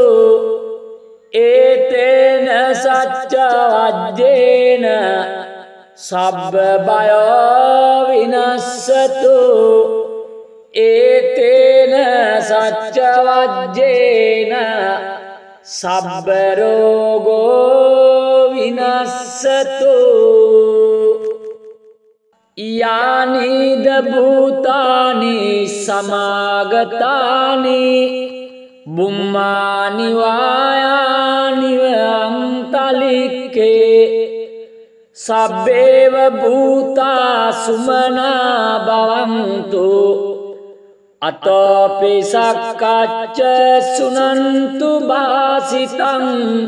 ඒතේන සච්චවජ්ජේන සබ්බ බයෝ විනස්සතු ඒතේන සච්චවජ්ජේන සබ්බ රෝගෝ විනස්සතු යානිද භූතානි සමාගතානි බුම්මානි වායානිව අන්තලික්කේ සබ්බේව භූතා සුමනා භවන්තු අතෝපි සක්කච්ච සුනන්තු භාසිතං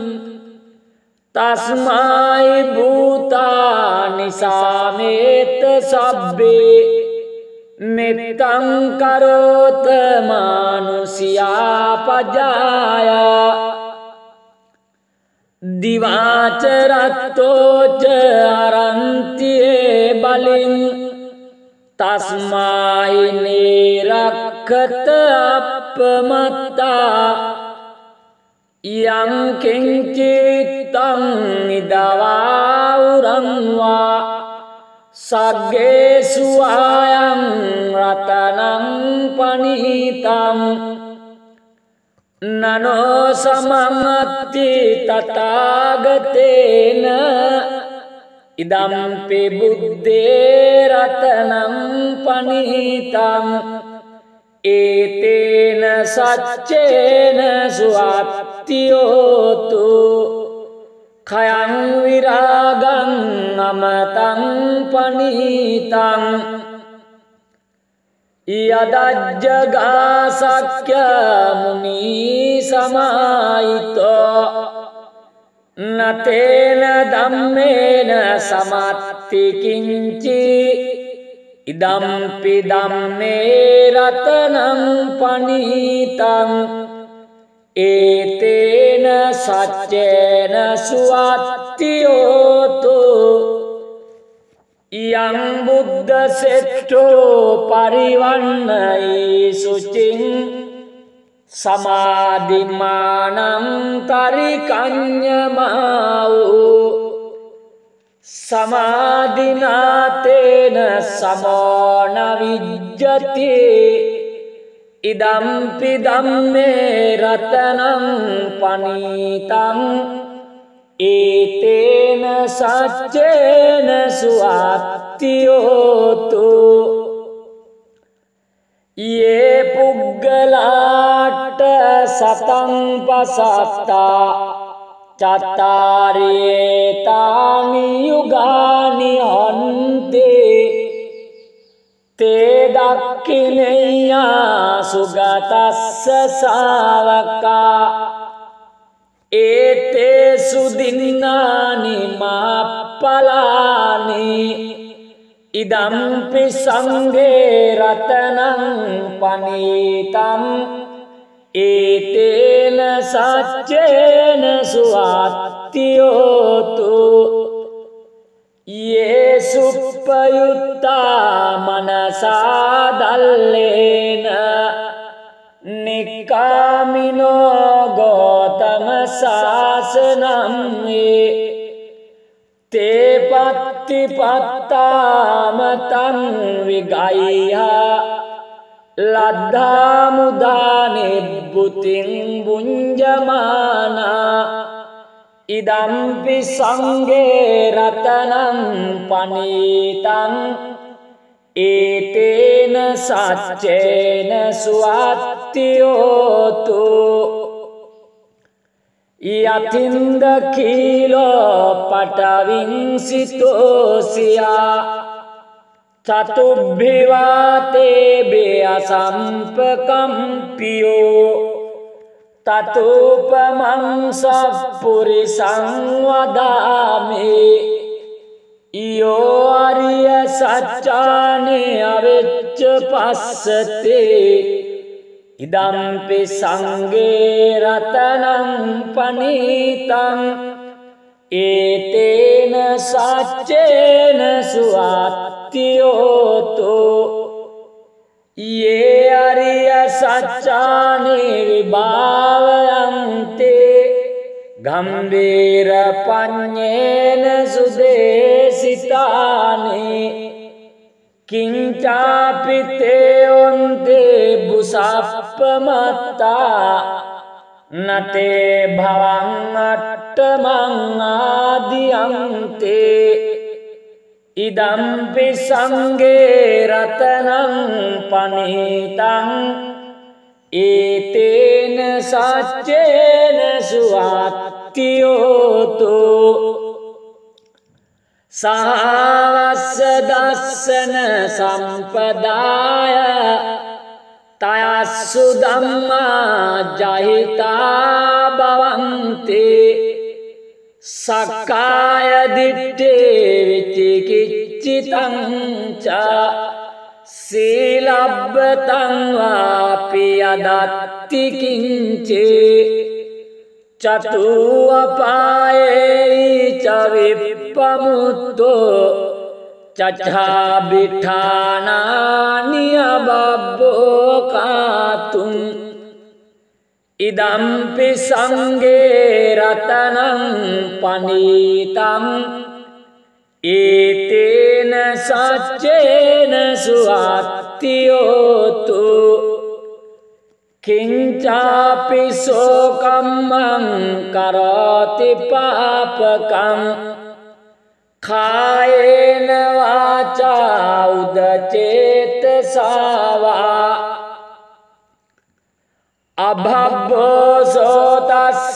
තස්මයි භූතානි සාමේත සබ්බේ මෙත්තං කරෝත මානුසියා පජාය දිවාච රත්තෝච අරන්තියේ බලින් තස්මායි නේරක්ඛත අප්පමත්තා යං කිංචිත්තං නිදවා උරංවා සග්ගේසු ආයං රතනං පනිතං නනෝ සමංගති තථාගතේන ඉදම්පි බුද්දේ රතනං පනිතං ඒතේන සච්චේන සුවත්තියෝතු khයං විරාගං අමතං පනිතං යදජ්ජගාසක්්‍ය මුනි සමායිතෝ නතේන ධම්මේන සමත්ති කිංචි ඉදම්පි ධම්මේ රතනං පනිතං ඒතේන සච්චේන සුවත්තියෝතු යං බුද්ධ සෙට්ඨෝ පරිවන්නයි සුචින් සමාධිමානං තරිකඤ්ඤමාවෝ සමාධිනාතේන සමෝන විජ්ජති ඉදම්පි ධම්මේ රතනං පනිතං ඒතේන සච්චේන සුවත්තියෝතු යේ පුග්ගලාට සතං පසත්තා චත්තාරේතානි යුගානි හන්තේ තේ දක්ඛිනේයා සුගතස්ස සාවකා ඒතේසු දින්නානි මාප්පලානි ඉදම්පි සංඝේ රතනං පනිතං ඒතේන සච්චේන සුවත්තියෝතු යේ සුප්පයුත්තා මනසා දල්ලේන නික්කාමිනෝ ගෝතම සාසනං වේ තේ පත්තිපත්තාමතං විගයිහා ලද්ධා මුදානේ බුතින් බුඤ්ජමානා ඉදම්පි සංඝේ රතනං පනිතං ඒතේන සච්චේන සුවත්තියෝතු යතින්ද කීලෝ පටවින්සිතෝසියා චතුබ්බිවාතේ බේසම්පකම්පියෝ තතුපමං සප්පුරිසං වදාමේ ඊයෝ අරිය සච්චානේ අවෙච්ච පස්සතේ ඉදම්පි සංඝේ රතනං පනිතං ඒතේන සච්චේන සුවත්තියෝතු යේ අරිය සච්චානේ විභාවයන්තේ ගම්බීර පඤ්ඤේන සුදේසිතානේ කිංචාපිතේ ඔන්තේ බුසප්පමත්තා නතේ භවං අට්ඨමං ආදියන්තේ ඉදම්පි සංඝේ රතනං පනිතං ඒතේන සච්චේන සුවත්තියෝතු සහවස්ස දස්සන සම්පදාය තයස්සු ධම්මා ජහිතා භවන්තේ සක්කාය දිට්ඨේ විචිකිච්ඡිතං ච සීලබ්බතං වාපි අදත්ති කිංචේ චතු අපායේ ච විප්පමුත්තෝ චච්ඡා බිඨානානි අබබ්බෝ කාතුම් ඉදම්පි සංඝේ රතනං පනීතං ඒතේන සච්චේන සුවත්තියෝතු කිංචාපි සෝකම්මං කරෝති පාපකං කායේන වාචා උදචේතසාවා අභබ්බෝ සෝතස්ස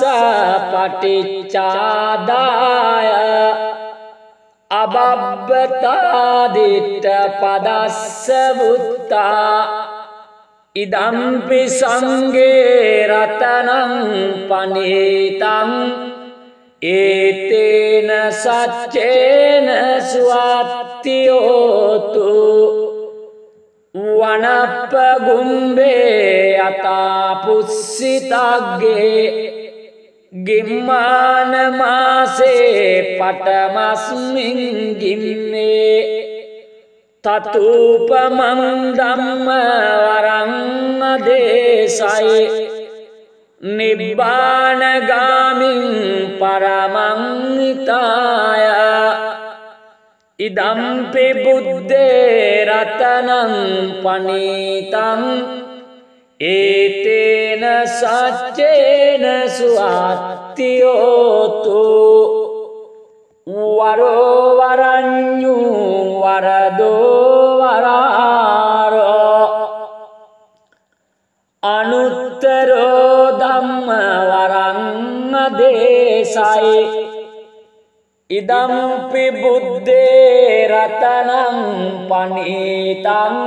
පටිච්චාදාය අබබ්බතාදිට්ඨ පදස්ස වුත්තා ඉදම්පි සංඝේ රතනං පනීතං ඒතේන සච්චේන සුවත්තියෝතු වනප්ප ගුම්බේ අතා පුස්සිතග්ගේ ගිම්මාන මාසේ පටමස්මින් ගිම්නේ තතුපමං ධම්ම වරං අදේශයි නිබ්බානගාමින් පරමං නිතාය ඉදම්පි බුද්දේ රතනං පනීතං ඒතේන සච්චේන සුවත්තියෝතු වරෝ වරඤ්ඤු වරදෝ වරාරෝ අනුත්තරෝ ධම්ම වරං අදේශයි ඉදම්පි බුද්දේ රතනං පනීතං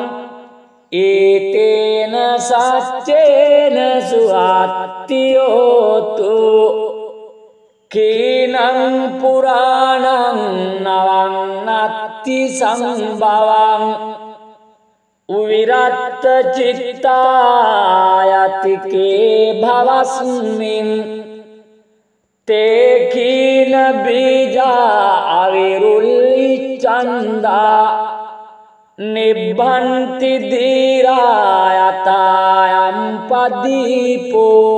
ඒතේන සච්චේන සුවත්තියෝතු කීනං පුරාණං නවං නත්ති සංභවං උවිරත්ත චිත්තායතිකේ භවස්මින් තේ කීන බීජා අවිරුල්ලි චන්දා නිබ්බන්ති දීරායතායම් පදීපෝ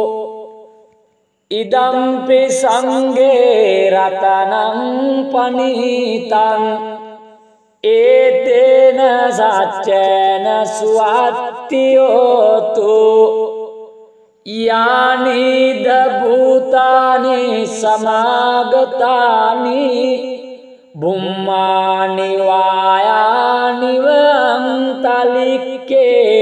ඉදම්පි සංඝේ රතනං පනීතං ඒතේන සච්චේන සුවත්තියෝතු යානිද භූතානි සමාගතානි බුම්මානි වායානි වන්තලික්කේ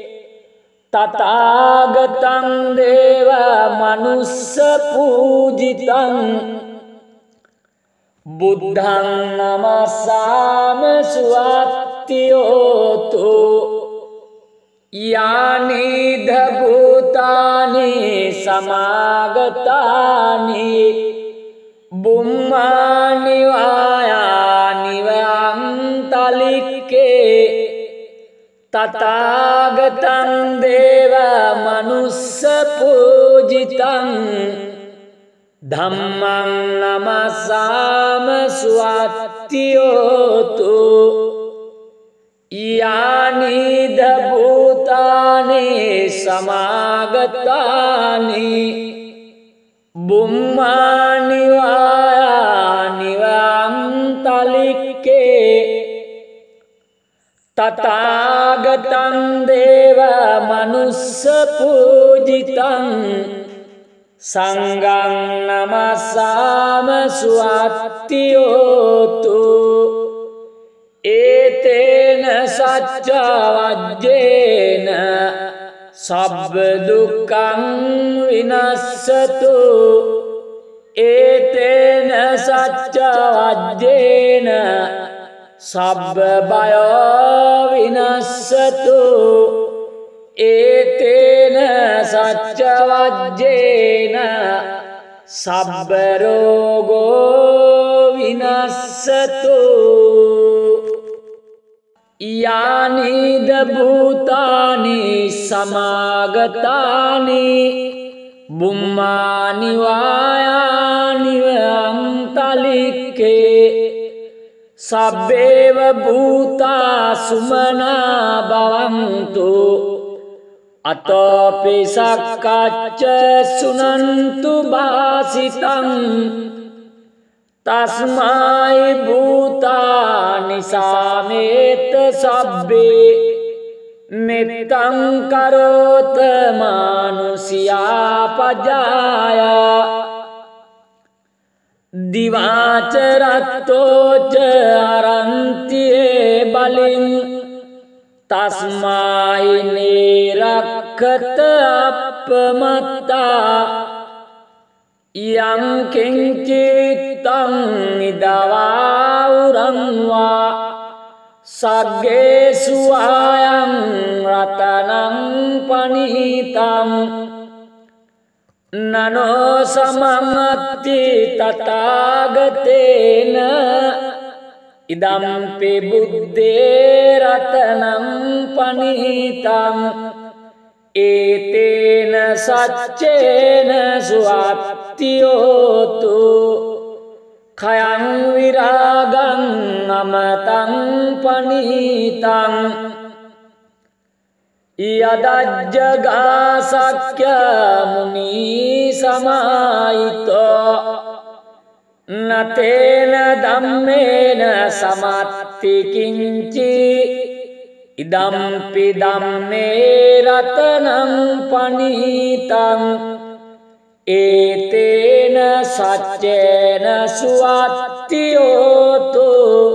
තථාගතං දේව මනුස්ස පූජිතං බුද්ධං නමස්සාම සුවත්තියෝතු යානිද භූතානි සමාගතානි බුම්මානි වායානි වන්තලික්කේ තථාගතං දේව මනුස්ස පූජිතං ධම්මං නමස්සාම සුවත්තියෝතු යානිද භූතානි සමාගතානි බුම්මානි වායානි වන්තලික්කේ තථාගතං දේව මනුස්ස පූජිතං සංඝං නමස්සාම සුවත්තියෝතු ඒතේන සච්ච වජ්ජේන සබ්බ දුක්ඛං විනස්සතු ඒතේන සච්ච වජ්ජේන සබ්බ බයෝ විනස්සතු ඒතේන සච්ච වජ්ජේන සබ්බ රෝගෝ විනස්සතු යානිද භූතානි සමාගතානි බුම්මානි වායානි අන්තලික්කේ සබ්බේව භූතා සුමනා භවන්තු අතෝපි සක්කච්ච සුනන්තු භාසිතං තස්මයි භූතානි සාමේත සබ්බේ මෙත්තං කරෝත මානුසියා පජාය දිවාච රත්තෝච අරන්තියේ බලින් තස්මයි නේරක්ඛත අප්පමත්තා යං කිංචිත්තං නිදවා උරංවා සග්ගේසු ආයං රතනං පනිතං නනෝ සමංගති තථාගතේන ඉදම්පි බුද්දේ රතනං පනිතං ඒතේන සච්චේන සුවත්තියෝතු khයං විරාගං අමතං පනිතං යදජ්ජගා සක්්‍ය මුනි සමායිතෝ නතේන ධම්මේන සමත්ති කිංචි ඉදම්පි ධම්මේ රතනං පනිතං ඒතේන සච්චේන සුවත්තියෝතු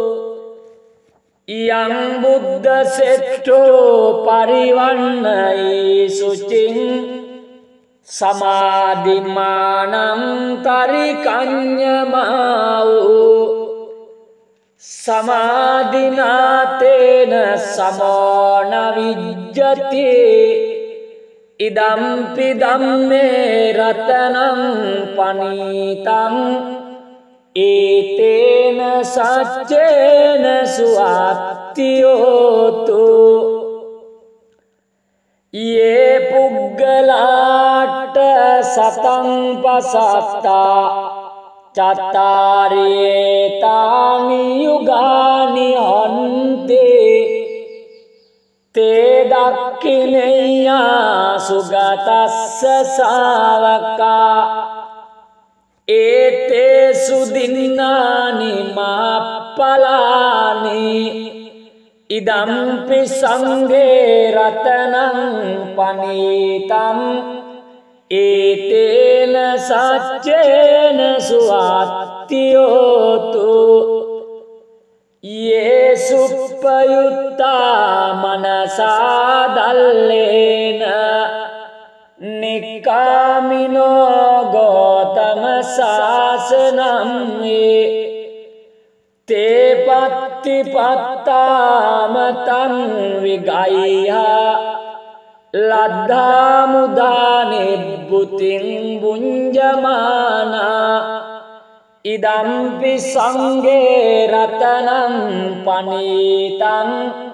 යං බුද්ධ සෙට්ඨෝ පරිවන්නයි සුචින් සමාධිමානං තරිකඤ්ඤමාවෝ සමාධිනාතේන සමෝන විජ්ජති ඉදම්පි ධම්මේ රතනං පනිතං ඒතේන සච්චේන සුවත්තියෝතු යේ පුග්ගලාට සතං පසත්තා චත්තාරේතානි යුගානි හන්තේ තේ දක්ඛිනේයා සුගතස්ස සාවකා ඒතේ සුදින්නානි මහප්පලානි ඉදම්පි සංඝේ රතනං පනිතං ඒතේන සච්චේන සුවත්තියෝතු යේ සුප්පයුත්තා මනසා දල්ලේන නික්කාමිනෝ ගෝතම සාසනං වේ තේ පත්තිපත්තාමතං විගයිහා ලද්ධා මුදානේ බුතින් බුඤ්ජමානා ඉදම්පි සංඝේ රතනං පනිතං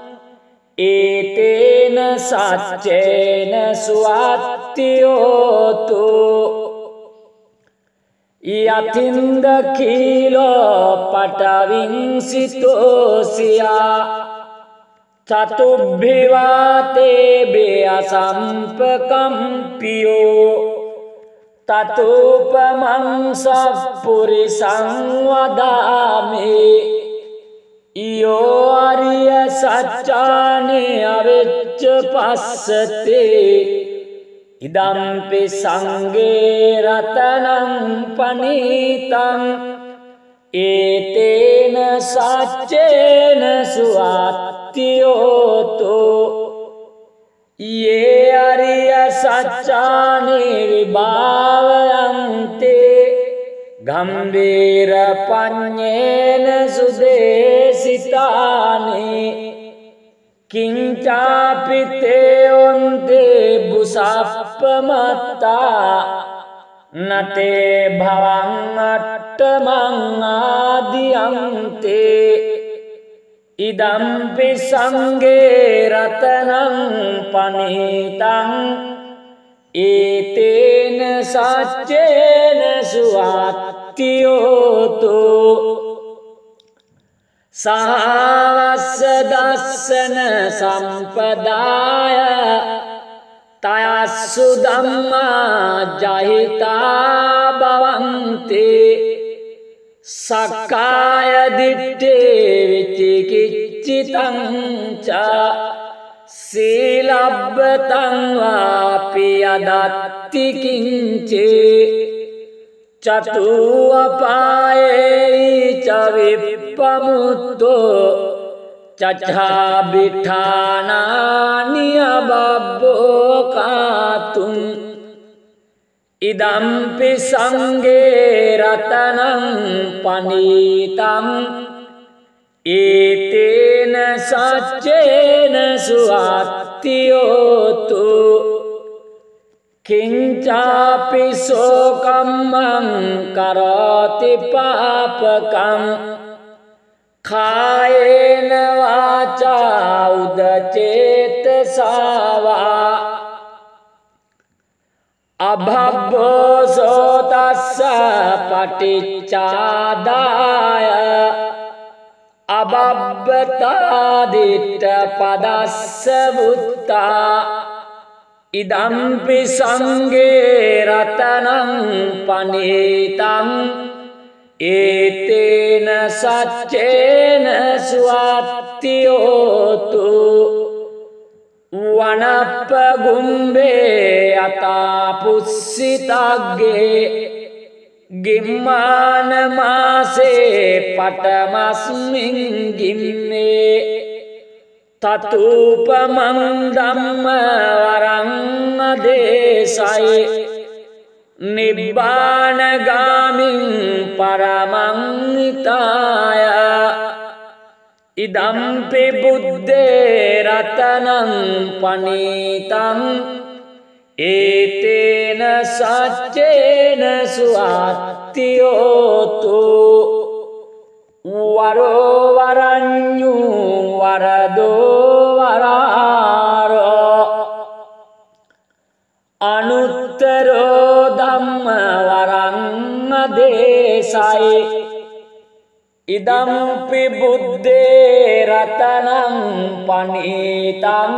ඒතේන සච්චේන සුවත්තියෝතු යතින්ද කීලෝ පටවින්සිතෝසියා චතුබ්බිවාතේ බේසම්පකම්පියෝ තතුපමං සප්පුරිසං වදාමේ ඊයෝ අරිය සච්චානේ අවෙච්ච පස්සතේ ඉදම්පි සංඝේ රතනං පනිතං ඒතේන සච්චේන සුවත්තියෝතු යේ අරිය සච්චානේ විභාවයන්තේ ගම්බීර පඤ්ඤේන සුදේසිතානේ කිංචාපිතේ ඔන්තේ බුසප්පමත්තා නතේ භවං අට්ඨමං ආදියන්තේ ඉදම්පි සංඝේ රතනං පනිතං ඒතේන සච්චේන සුවත්තියෝතු සහවස්ස දස්සන සම්පදාය තයස්සු ධම්මා ජහිතා භවන්ති සක්කාය දිට්ඨේ විචිකිච්ඡිතං ච සීලබ්බතං වාපි යදත්ති කිංචේ චතු අපායේ ච විප්පමුත්තෝ චච්ඡාබිඨානානි අබබ්බෝ කාතුං ඉදම්පි සංඝේ රතනං පනීතං ඒතේන සච්චේන සුවත්තියෝතු කිංචාපි සෝකම්මං කරෝති පාපකං කායේන වාචා උදචේතසාවා අභබ්බෝ සෝතස්ස පටිච්චාදාය අබබ්බතාදිට්ඨ පදස්ස වුත්තා ඉදම්පි සංඝේ රතනං පනීතං ඒතේන සච්චේන සුවත්තියෝතු වනප්ප ගුම්බේ අතා පුස්සිතග්ගේ ගිම්මාන මාසේ පටමස්මින් ගිම්මේ තතුපමං ධම්ම වරං දේශයි නිබ්බානගාමින් පරමං නිතාය ඉදම්පි බුද්දේ රතනං පනීතං ඒතේන සච්චේන සුවත්තියෝතු වරෝ වරඤ්ඤු වරදෝ වරාරෝ අනුත්තරෝ ධම්ම වරං දේශයි ඉදම්පි බුද්දේ රතනං පනීතං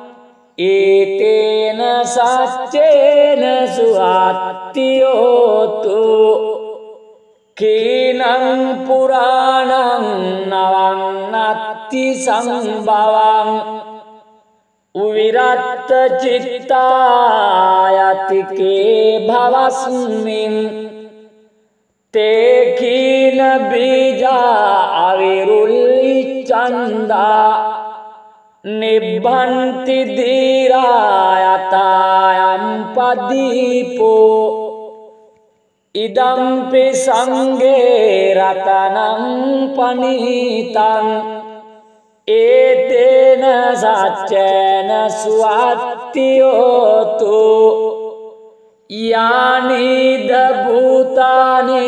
ඒතේන සච්චේන සුවත්තියෝතු කීනං පුරාණං නවන්නත්ති සංභවං උවිරත්ත චිත්තායතිකේ භවස්මින් තේ කීන බීජා අවිරුල්ලි චන්දා නිබ්බන්ති දීරායතායම් පදීපෝ ඉදම්පි සංඝේ රතනං පනීතං ඒතේන සච්චේන සුවත්තියෝතු යානිද භූතානි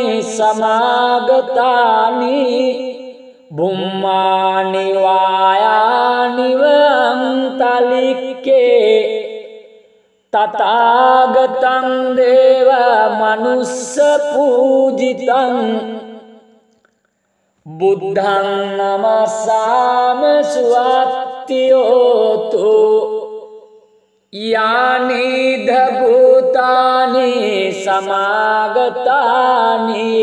සමාගතානි බුම්මානි වායානි වන්තලික්කේ තථාගතං දේව මනුස්ස පූජිතං බුද්ධං නමස්සාම සුවත්තියෝතු යානිද භූතානි සමාගතානි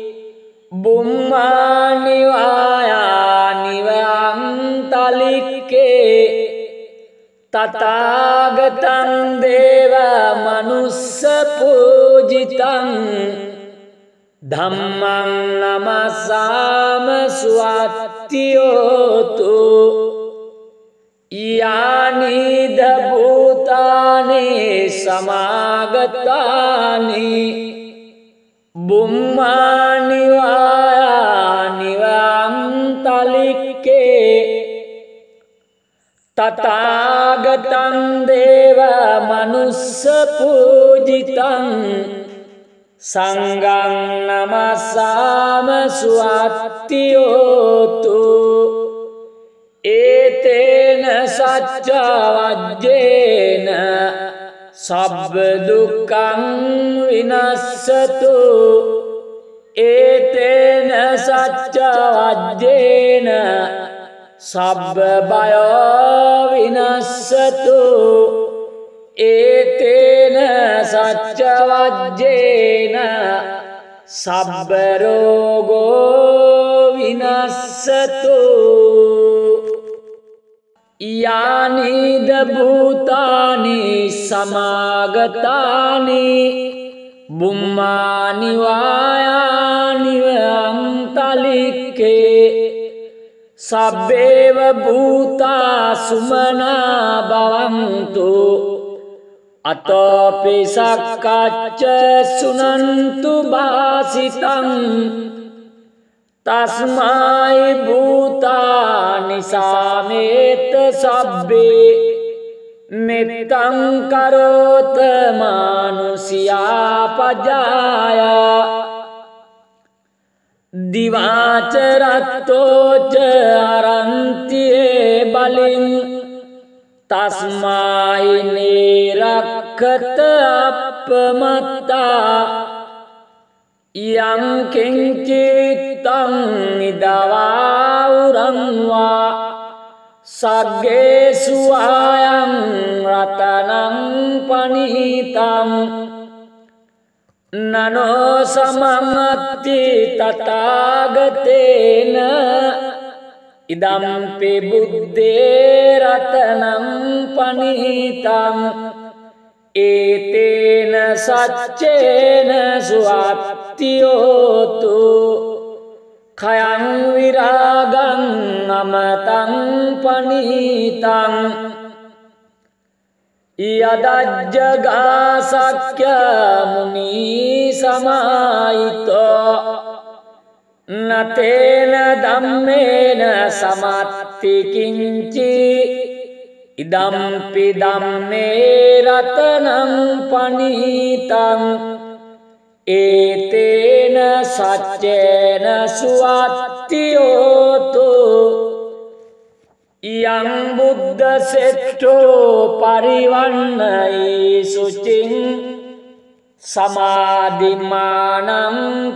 බුම්මානි වායානි වන්තලික්කේ තථාගතං දේව මනුස්ස පූජිතං ධම්මං නමස්සාම සුවත්තියෝතු යානිද භූතානි සමාගතානි බුම්මානි වායානි වන්තලික්කේ තථාගතං දේව මනුස්ස පූජිතං සංඝං නමස්සාම සුවත්තියෝතු ඒතේන සච්ච වජ්ජේන සබ්බ දුක්ඛං විනස්සතු ඒතේන සච්ච වජ්ජේන සබ්බ බයෝ විනස්සතු ඒතේන සච්ච වජ්ජේන සබ්බ රෝගෝ විනස්සතු යානිද භූතානි සමාගතානි බුම්මානි වායානි අන්තලික්කේ සබ්බේව භූතා සුමනා භවන්තු අතෝපි සක්කච්ච සුනන්තු භාසිතං තස්මයි භූතානි සාමේත සබ්බේ මෙත්තං කරෝත මානුසියා පජායා දිවාච රත්තෝච අරන්තියේ බලින් තස්මයි නේරක්ඛත අප්පමත්තා යං කිංචිත්තං නිදවා උරංවා සග්ගේසු ආයං රතනං පනිතං නනෝ සමංගති තථාගතේන ඉදම්පි බුද්දේ රතනං පනිතං ඒතේන සච්චේන සුවත්තියෝතු khයං විරාගං අමතං පනිතං යදජ්ජගාසක්්‍ය මුනි සමායිතෝ නතේන ධම්මේන සමත්ති කිංචි ඉදම්පි ධම්මේ රතනං පනිතං ඒතේන සච්චේන සුවත්තියෝතු යං බුද්ධ සෙට්ඨෝ පරිවන්නයි සුචින් සමාධිමානං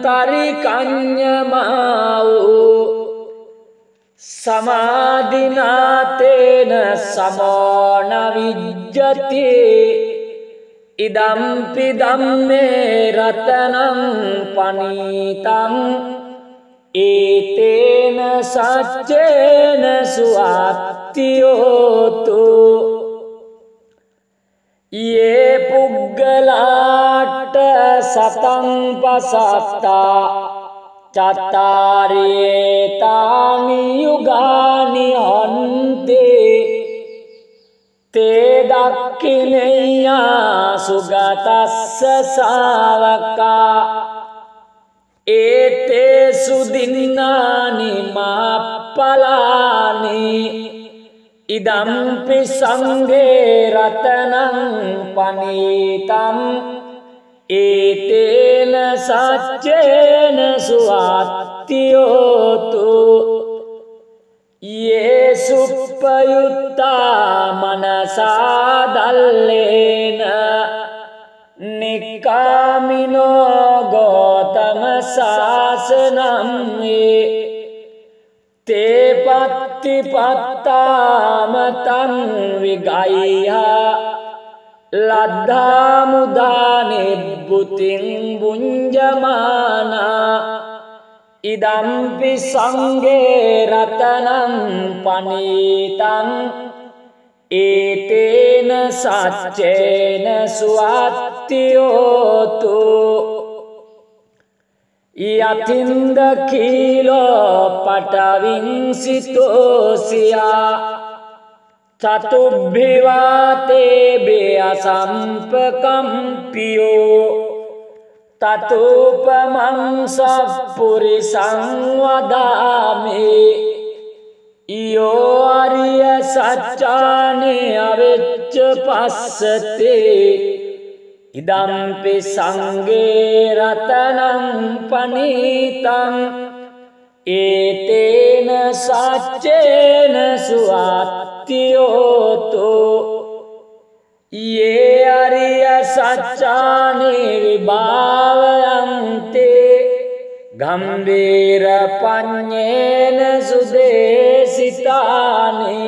තරිකඤ්ඤමාවු සමාධිනාතේන සමෝන විජ්ජති ඉදම්පි ධම්මේ රතනං පනිතං ඒතේන සච්චේන සුවත්තියෝතු යේ පුග්ගලාට සතං පසත්තා චත්තාරේතානි යුගානි හන්තේ තේ දක්ඛිනේයා සුගතස්ස සාවකා ඒතේසු දින්නානි මහප්පලානි ඉදම්පි සංඝේ රතනං පනිතං ඒතේන සච්චේන සුවත්තියෝතු යේසුප්පයුත්තා මනසා දල්ලේන නිකාමිනෝ ගෝතම සාසනම් වේ තේ පත්ති පත්තාමතං විගයිහා ලද්ධා මුදානේ බුතින් බුඤ්ජමානා ඉදම්පි සංඝේ රතනං පනිතං ඒතේන සච්චේන සුවත්තියෝතු යතින්ද කීලෝ පටවින්සිතෝසියා චතුබ්බිවාතේ බේසම්පකම්පියෝ තතෝපමං සප්පුරිසං වදාමේ ඊයෝ අරිය සච්චානේ අවෙච්ච පස්සතේ ඉදම්පි සංඝේ රතනං පනිතං ඒතේන සච්චේන සුවත්තියෝතු යේ අරිය භාවයන්ති ගම්බීර පඤ්ඤේන සුදේසිතානි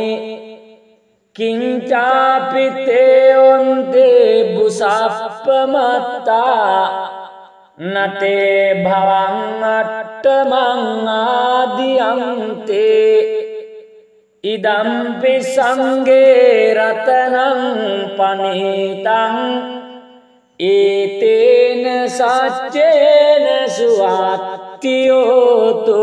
කිංචාපිතේ ඔන්තේ බුසප්පමත්තා නතේ භවං අට්ඨමං ආදියන්තේ ඉදම්පි සංඝේ රතනං පනිතං ඒතේන සච්චේන සුවත්තියෝතු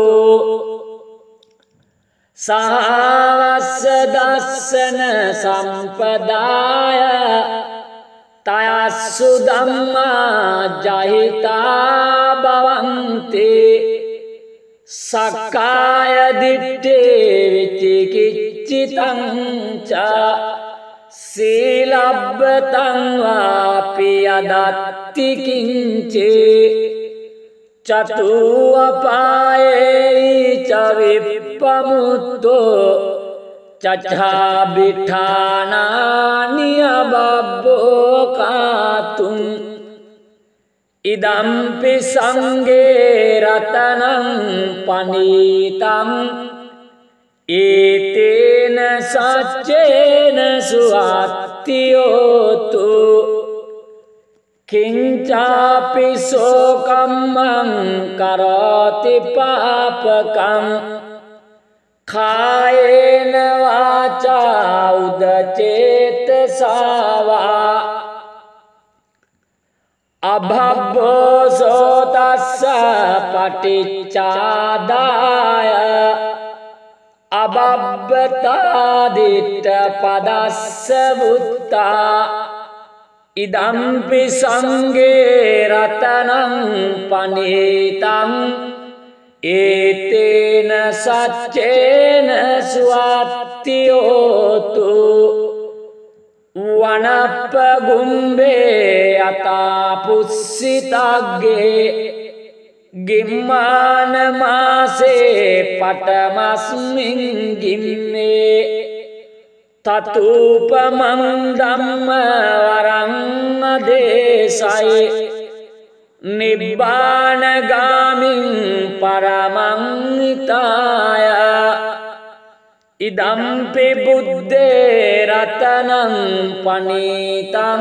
සහවස්ස දස්සන සම්පදාය තයස්සු ධම්මා ජහිතා භවන්ති සක්කාය දිට්ඨේ විචිකිච්ඡිතං ච සීලබ්බතං වාපි යදත්ති කිංචේ චතු අපායේ ච විප්පමුත්තෝ චච්ඡා බිඨානානි අබබ්බෝ කාතුං ඉදම්පි සංඝේ රතනං පනිතං ඒතේන සච්චේන සුවත්තියෝතු කිංචාපි සෝකම්මං කරෝති පාපකං කායේන වාචා උදචේතසාවා අභබ්බෝ සෝතස්ස පටිච්චාදාය අබබ්බතා දිට්ඨ පදස්ස වුත්තා ඉදම්පි සංඝේ රතනං පනිතං ඒතේන සච්චේන සුවත්තියෝතු වනප්ප ගුම්බේ අතා පුස්සිතග්ගේ ගිම්මාන මාසේ පටමස්මින් ගිම්මේ තතුපමං ධම්ම වරං දේශයි නිබ්බානගාමින් පරමං නිතාය ඉදම්පි බුද්දේ රතනං පනිතං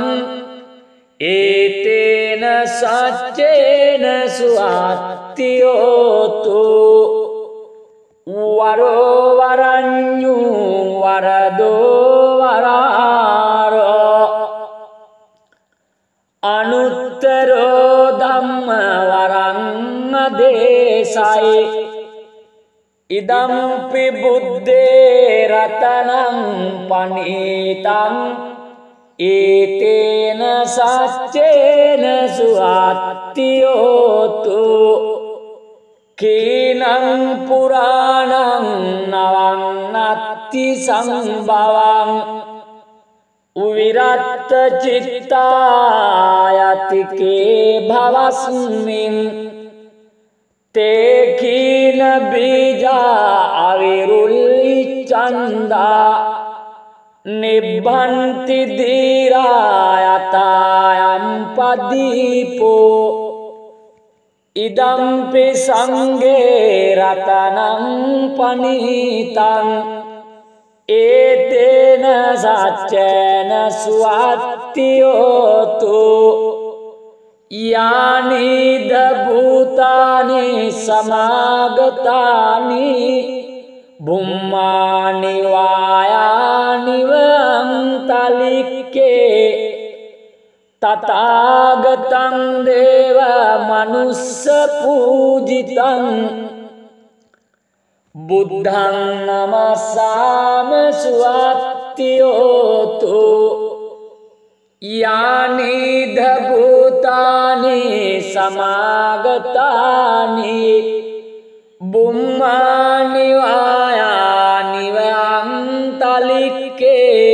ඒතේන සච්චේන සුවත්තියෝතු වරෝ වරඤ්ඤු වරදෝ වරාරෝ අනුත්තරෝ ධම්ම වරං දේශයි ඉදම්පි බුද්දේ රතනං පනිතං ඒතේන සච්චේන සුවත්තියෝතු කීනං පුරාණං නවං නත්ති සංභවං උවිරත්ත චිත්තායතිකේ භවස්මින් තේ කීන බීජා අවිරුල්ලි චන්දා නිබ්බන්ති දීරායතායම් පදීපෝ ඉදම්පි සංඝේ රතනං පනිතං ඒතේන සච්චේන සුවත්තියෝතු යානිද භූතානි සමාගතානි බුම්මානි වායානි වන්තලික්කේ තථාගතං දේව මනුස්ස පූජිතං බුද්ධං නමස්සාම සුවත්තියෝතු යානිද භූතානි සමාගතානි බුම්මානි වායානි වන්තලික්කේ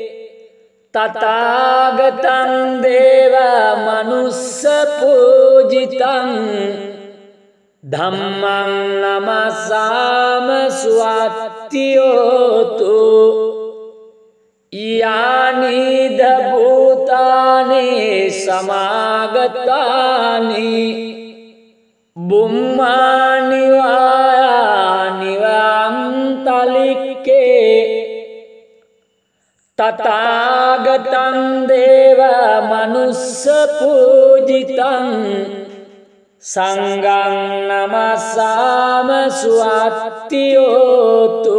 තථාගතං දේව මනුස්ස පූජිතං ධම්මං නමස්සාම සුවත්තියෝතු යානිද භූතානි සමාගතානි බුම්මානි වායානි වන්තලික්කේ තථාගතං දේව මනුස්ස පූජිතං සංඝං නමස්සාම සුවත්තියෝතු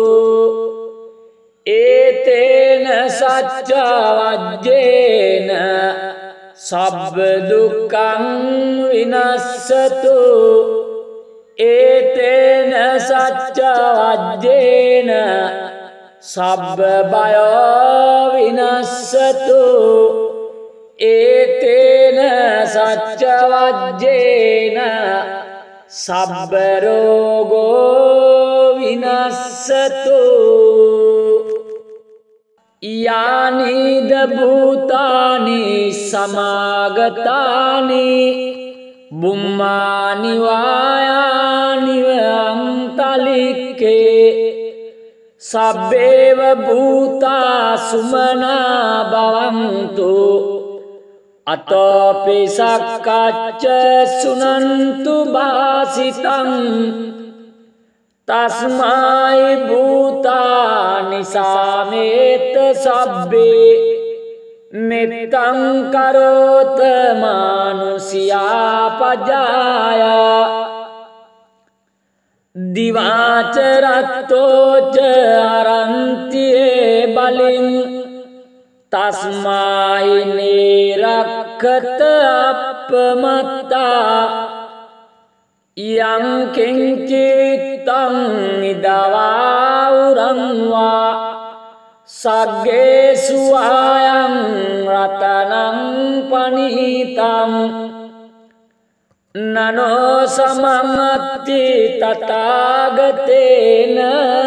ඒතේන සච්චවජ්ජේන සබ්බ දුක්ඛං විනස්සතු ඒතේන සච්චවජ්ජේන සබ්බ බයෝ විනස්සතු ඒතේන සච්චවජ්ජේන සබ්බ රෝගෝ විනස්සතු යානිද භූතානි සමාගතානි බුම්මානි වායානි වන්තලික්කේ සබ්බේව භූතා සුමනා භවන්තු අතෝපි සක්කච්ච සුනන්තු භාසිතං තස්මයි භූතානි සාමේත සබ්බේ මෙත්තං කරෝත මානුසියා පජායා දිවාච රත්තෝච අරන්තියේ බලින් තස්මයි නේරක්ඛත අප්පමත්තා යං කිංචිත්තං නිදවා උරංවා සග්ගේසු ආයං රතනං පනිතං නනෝ සමංගති තථාගතේන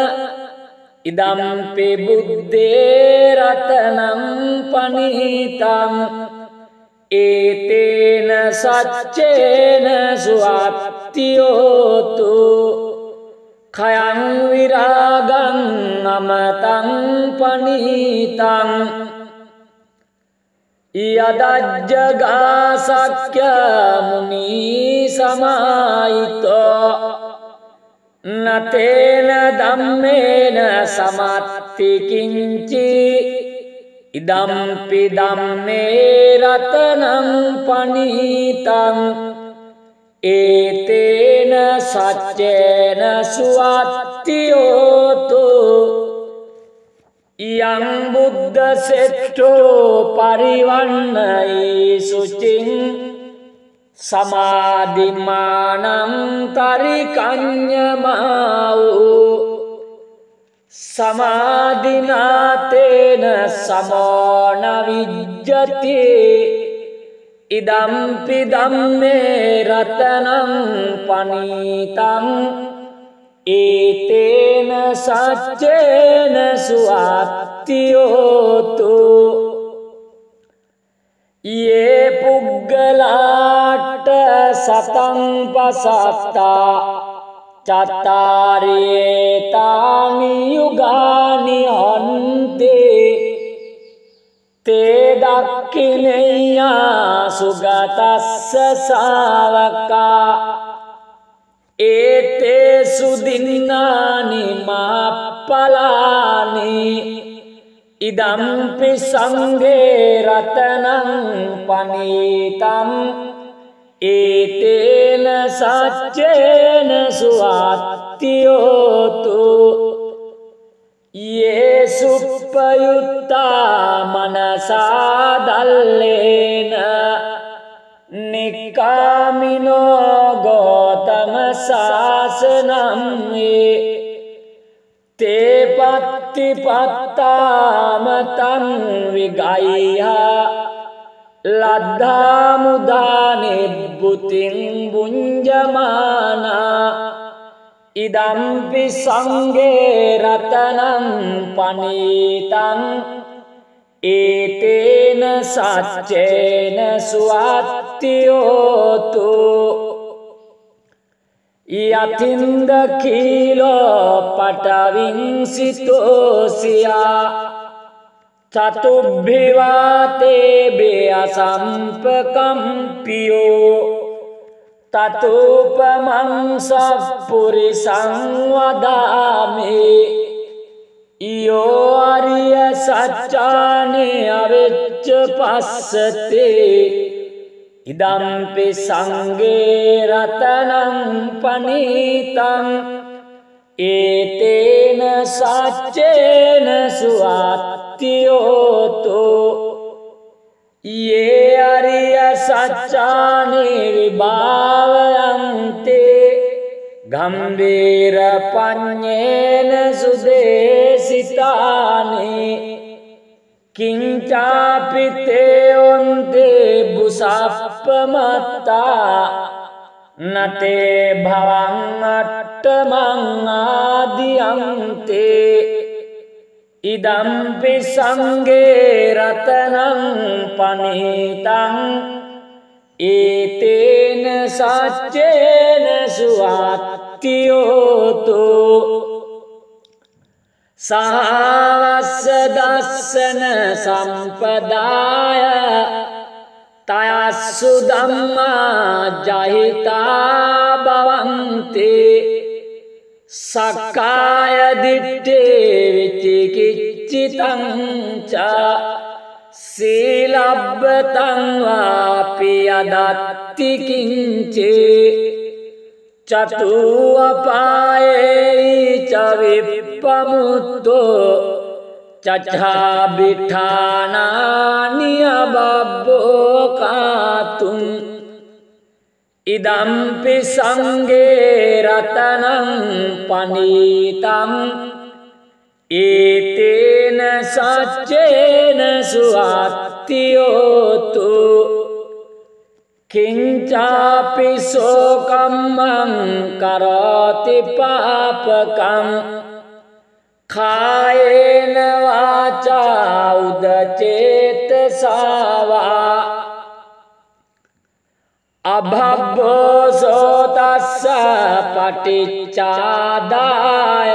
ඉදම්පි බුද්දේ රතනං පනිතං ඒතේන සච්චේන සුවත්තියෝතු khයං විරාගං අමතං පනිතං යදජ්ජගා සක්්‍ය මුනි සමායිතෝ නතේන ධම්මේන සමත්ති කිංචි ඉදම්පි ධම්මේ රතනං පනිතං ඒතේන සච්චේන සුවත්තියෝතු යං බුද්ධ සෙට්ඨෝ පරිවන්නයි සුචින් සමාධිමානං තරිකඤ්ඤමාවෝ සමාධිනාතේන සමෝන විජ්ජති ඉදම්පි ධම්මේ රතනං පනිතං ඒතේන සච්චේන සුවත්තියෝතු යේ පුග්ගලාට සතං පසත්තා චත්තාරේතානි යුගානි හන්තේ තේ දක්ඛිනේයා සුගතස්ස සාවකා ඒතේ සුදින්නානි මහප්පලානි ඉදම්පි සංඝේ රතනං පනිතං ඒතේන සච්චේන සුවත්තියෝතු යේ සුප්පයුත්තා මනසා දල්ලේන නික්කාමිනෝ ගෝතම සාසනං වේ තේ පත්ති පත්තාමතං විගයිහා ලද්ධා මුදානේ බුතින් බුඤ්ජමානා ඉදම්පි සංඝේ රතනං පනිතං ඒතේන සච්චේන සුවත්තියෝතු යතින්ද කීලෝ පටවින්සිතෝසියා චතුබ්බිවාතේ බේසම්පකම්පියෝ තතෝපමං සප්පුරිසං වදාමේ ඊයෝ අරිය සච්චානේ අවෙච්ච පස්සතේ ඉදම්පි සංගේ රතනං පනීතං ඒතේන සච්චේන සුවත්තියෝතෝ යේ අරිය සච්චානේ විභාවයන්තේ ගම්බීර පඤ්ඤේන සුදේසිතානේ කිංචාපිතේ ඔන්තේ බුසප්පමත්තා නතේ භවං අට්ඨමං ආදියන්තේ ඉදම්පි සංගේ රතනං පනීතං ඒතේන සච්චේන සුවත්තියෝතෝ සහවස්ස දස්සන සම්පදාය තයස්සු ධම්මා ජහිතා භවන්තේ සක්කාය දිට්ඨේ විචිකිච්ඡිතං ච සීලබ්බතං වාපි යදත්ති කිංචේ චතු අපායේ ච විප්පමුත්තෝ චච්ඡා බිඨානානි අබබ්බෝ කාතුම් ඉදම්පි සංගේ රතනං පනීතං ඒතේන සච්චේන සුවත්තියෝතු කිංචාපි සෝකම්මං කරෝති පාපකං කායේන වාචා උදචේතසාවා අභබ්බෝ සෝතස්ස පටිච්චාදාය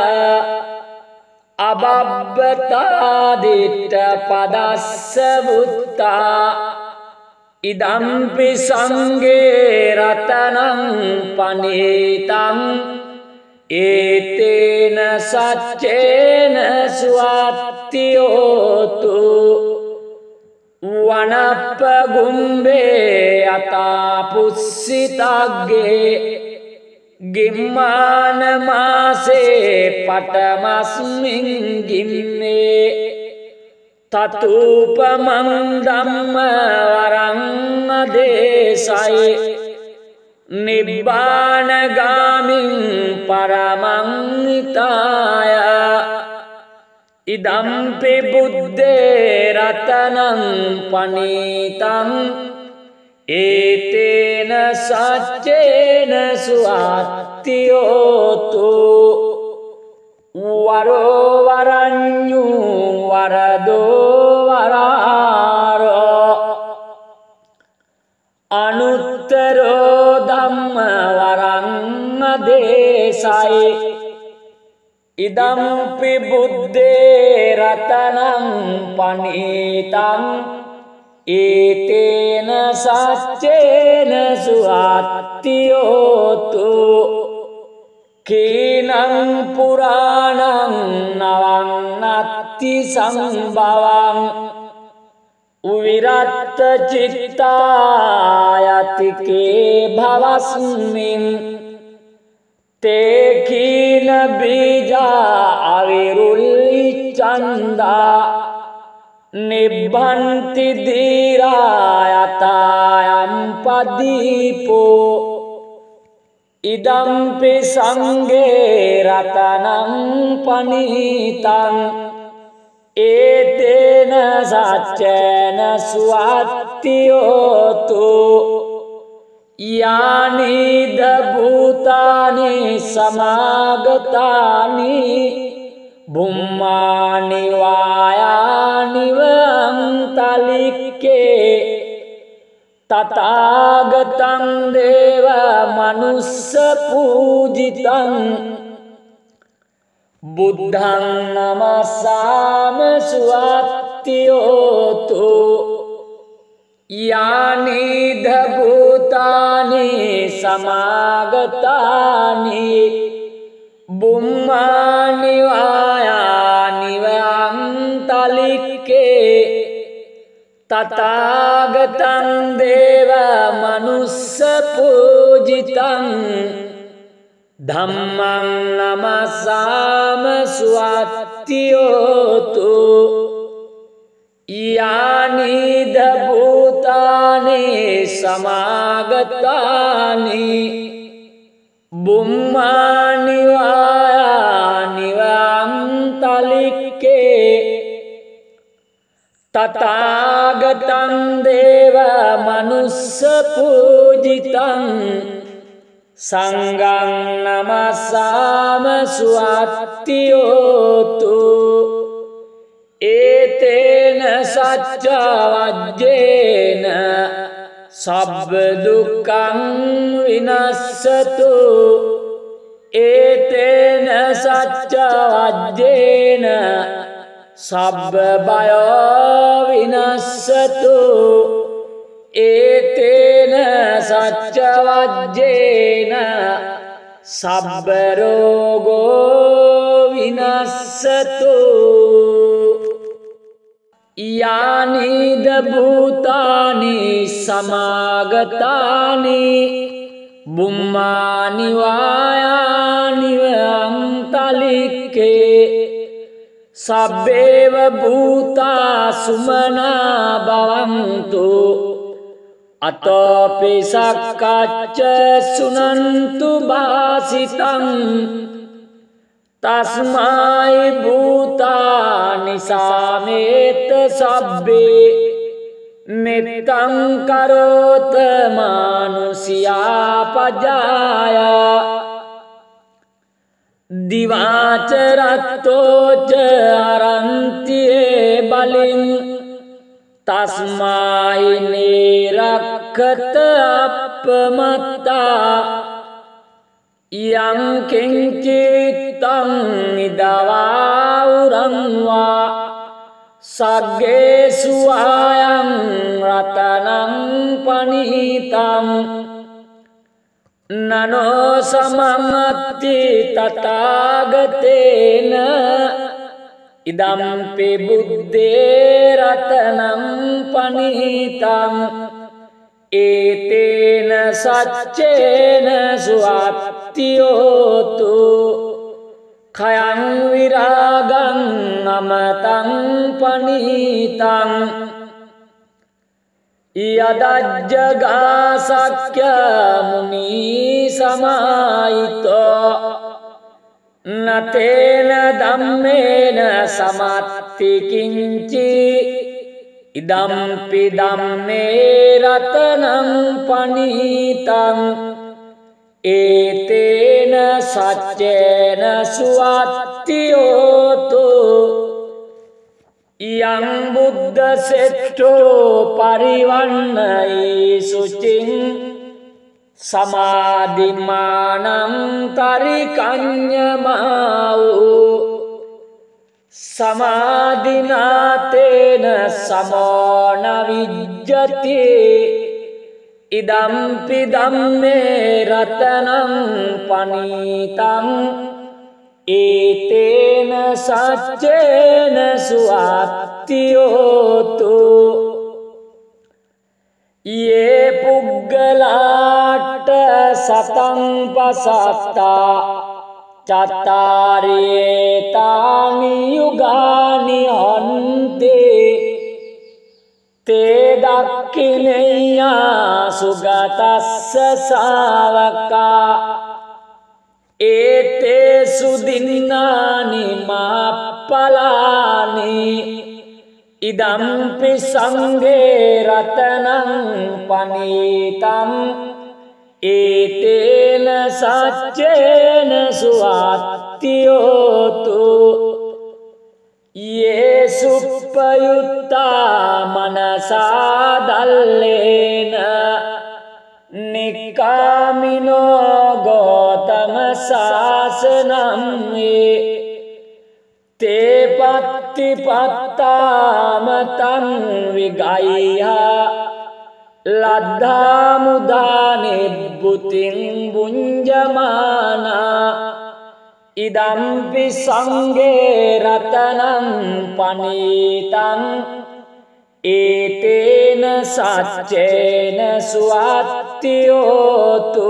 අබබ්බතා දිට්ඨ පදස්ස වුත්තා ඉදම්පි සංගේ රතනං පනීතං ඒතේන සච්චේන සුවත්තියෝතු වනප්ප ගුම්බේ යතා පුස්සිතග්ගේ ගිම්මාන මාසේ පටමස්මින් ගිම්මේ තතුපමං ධම්ම වරං අදේශයි නිබ්බානගාමින් පරමං නිතාය ඉදම්පි බුද්දේ රතනං පනීතං ඒතේන සච්චේන සුවත්තියෝතු වරෝ වරඤ්ඤු වරදෝ වරාරෝ අනුත්තරෝ ධම්ම වරං අදේශයි ඉදම්පි බුද්දේ රතනං පනීතං ඒතේන සච්චේන සුවත්තියෝතු කීනං පුරාණං නවං නත්ති සංභවං උවිරත්ත චිත්තායතිකේ භවස්මින් තේ කීන බීජා අවිරුල්ලි චන්දා නිබ්බන්ති දීරායතායම් පදීපෝ ඉදම්පි සංගේ රතනං පනීතං ඒතේන සච්චේන සුවත්තියෝතු යානිද භූතානි සමාගතානි බුම්මානි වායානිව අන්තලික්කේ තථාගතං දේව මනුස්ස පූජිතං බුද්ධං නමස්සාම සුවත් suattiyotu yanidha bhutani samagatani bummani vayani vayantalikke tathagatam deva manussa pujitam dhammam namasama suattiyotu yanidha bhutani samagatani bummani vayani vayantalikke tathagatam deva manussa pujitam sangham namasama suattiyotu etena sacca vajjena sabba dukkam vinassatu etena sacca vajjena sabba baya vinassatu etena sacca vajjena sabba rogo vinassatu yanidha bhutani samagatani bummani vayani vayantalikke sabbeva bhuta sumana bhavantu atopi sakkacca sunantu bhasitam tasmai bhutani sameta sabbe mettam karota manusiya pajaya divaca rattoca arantiye balin tasmai nirakkata appamatta yang kincittam idavauramva saggesu ayam ratanam panitam nano samamatti tathagatena idampi buddhe ratanam panitam etena saccena suattiyotu khayam viragam amatam panitam yadajjaga sakya muni samayito natena dhammena samatti kinci idampi dhamme ratanam panitam etena saccena suattiyotu yang buddha setto parivannai sucing samadhimanam tarikanyamau samadhinatena samona vijjati idampi dhamme ratanam panitam etena saccena suattiyotu ye puggalatta satam pasatta cattari tani yugani hante te dakkineya sugatassa savaka ete sudinnani mappalani idampi sanghe ratanam panitam etena saccena suattiyotu ye suppayutta manasa dallena nikkamino gotama sasanam te patti pattamatan vigaiha laddha mudane butin bunjamana idampi sange ratanam panitam etena saccena suattiyotu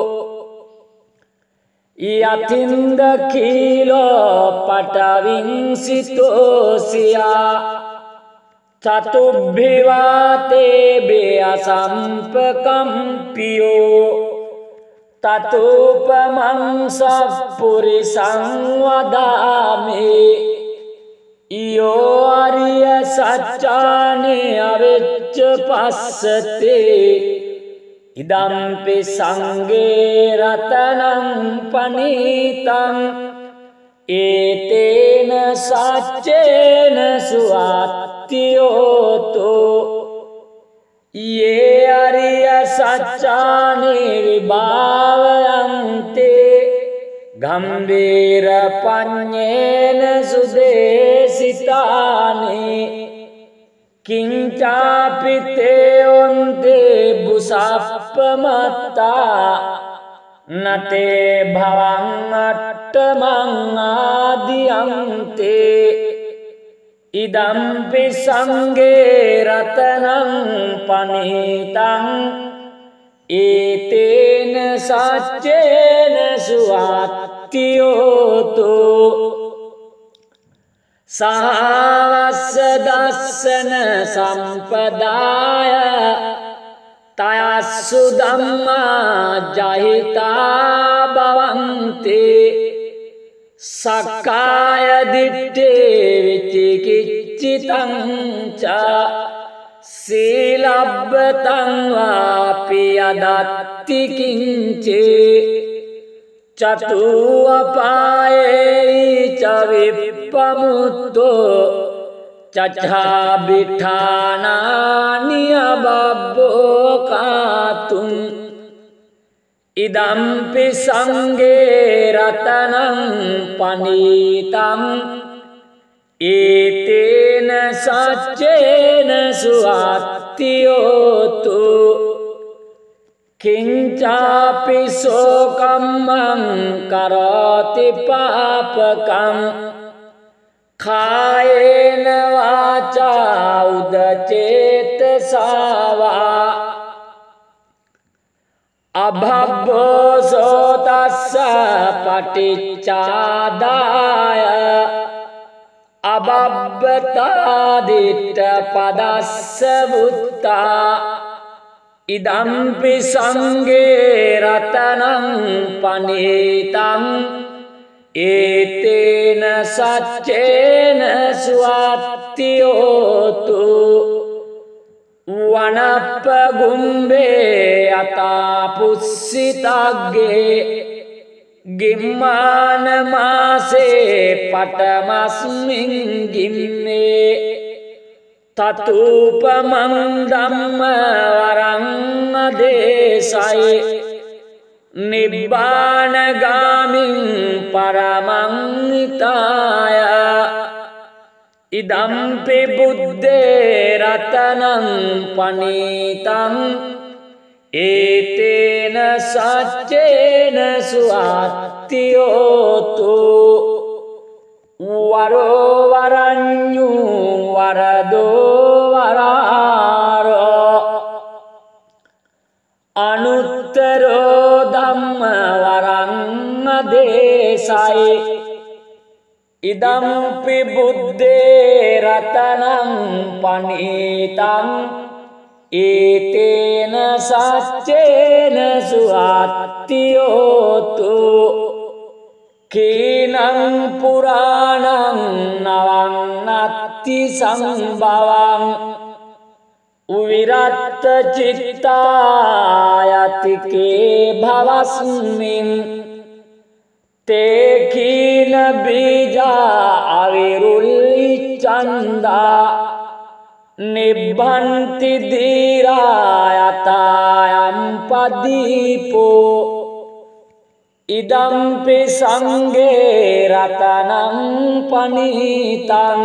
yatinda kilo patavinsitosiya tatubhivate beya sampakampiyo tatupamang sappurisang vadami iyo ariya saccane avecca passate idampi sange ratanam panitam etena saccena suattiyotu ye ariya saccane vibhavayante gambira panyena sudesitane kincapi onte busappamatta nate bhavang attamang adiyante idampi sange ratanam panitam etena saccena suattiyotu sahawassa dassana sampadaya tayassu dhamma jahita bhavanti sakkaya ditte vicikiccitam ca silabbatam vapi adatti kince chatu apaye ca vippamutto caca bithana niyababbo katum idampi sange ratanam panitam etena saccena suattiyotu kincapi sokammam karoti papakam kayena vaca udacetesava abhabbo sotassa paticcadaya ababbata ditta padassa vutta idampi sange ratanam panitam etena saccena suattiyotu vanappa gumbe ata pussitagge gimmana mase patamasmin gimme tatupamam dhamma varam adesai nibbana gamin paramam nitaya idampi buddhe ratanam panitam etena saccena suattiyotu varo varanyu varado vararo anuttaro dhamma varam adesai idampi buddhe ratanam panitam etena saccena suattiyotu kinam puranam navam natti sambhavam uviratta cittayatike bhavasmin te kina bija avirulli chanda nibbhanti dhirayatayam padipo idampi sange rathanam panitang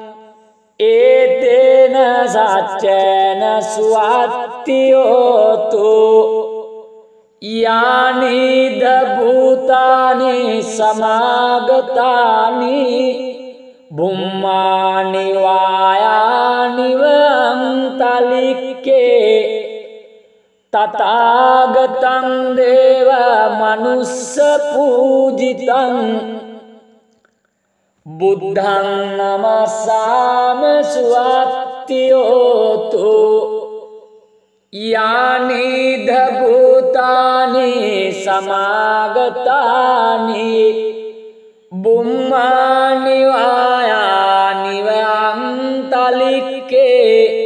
etena saccena suattiyotu yanida bhutani samagatani bummani vayani vantalikke tathagatam deva manussa pujitam buddham namasama suattiyotu yani dhabutani samagatani bummani vayani vantalikke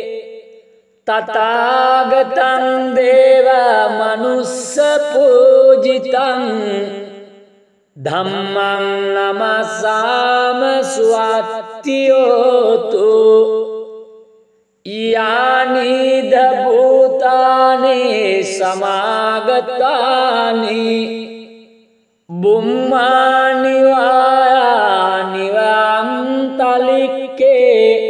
tathagatam deva manussa pujitam dhammam namasama suattiyotu yani dhabutani samagatani bummani vayani vantalikke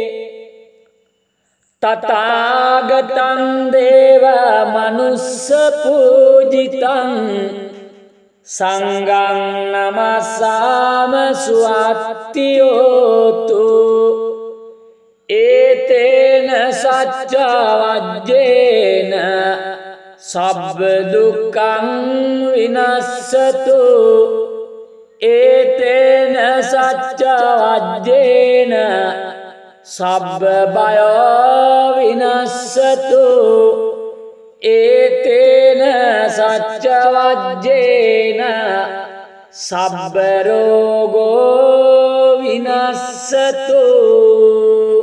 tathagatam deva manussa pujitam sangham namasama suattiyotu etena sacca vajjena sabba dukkam vinassatu etena sacca vajjena sabba baya vinassatu etena sacca vajjena sabba rogo vinassatu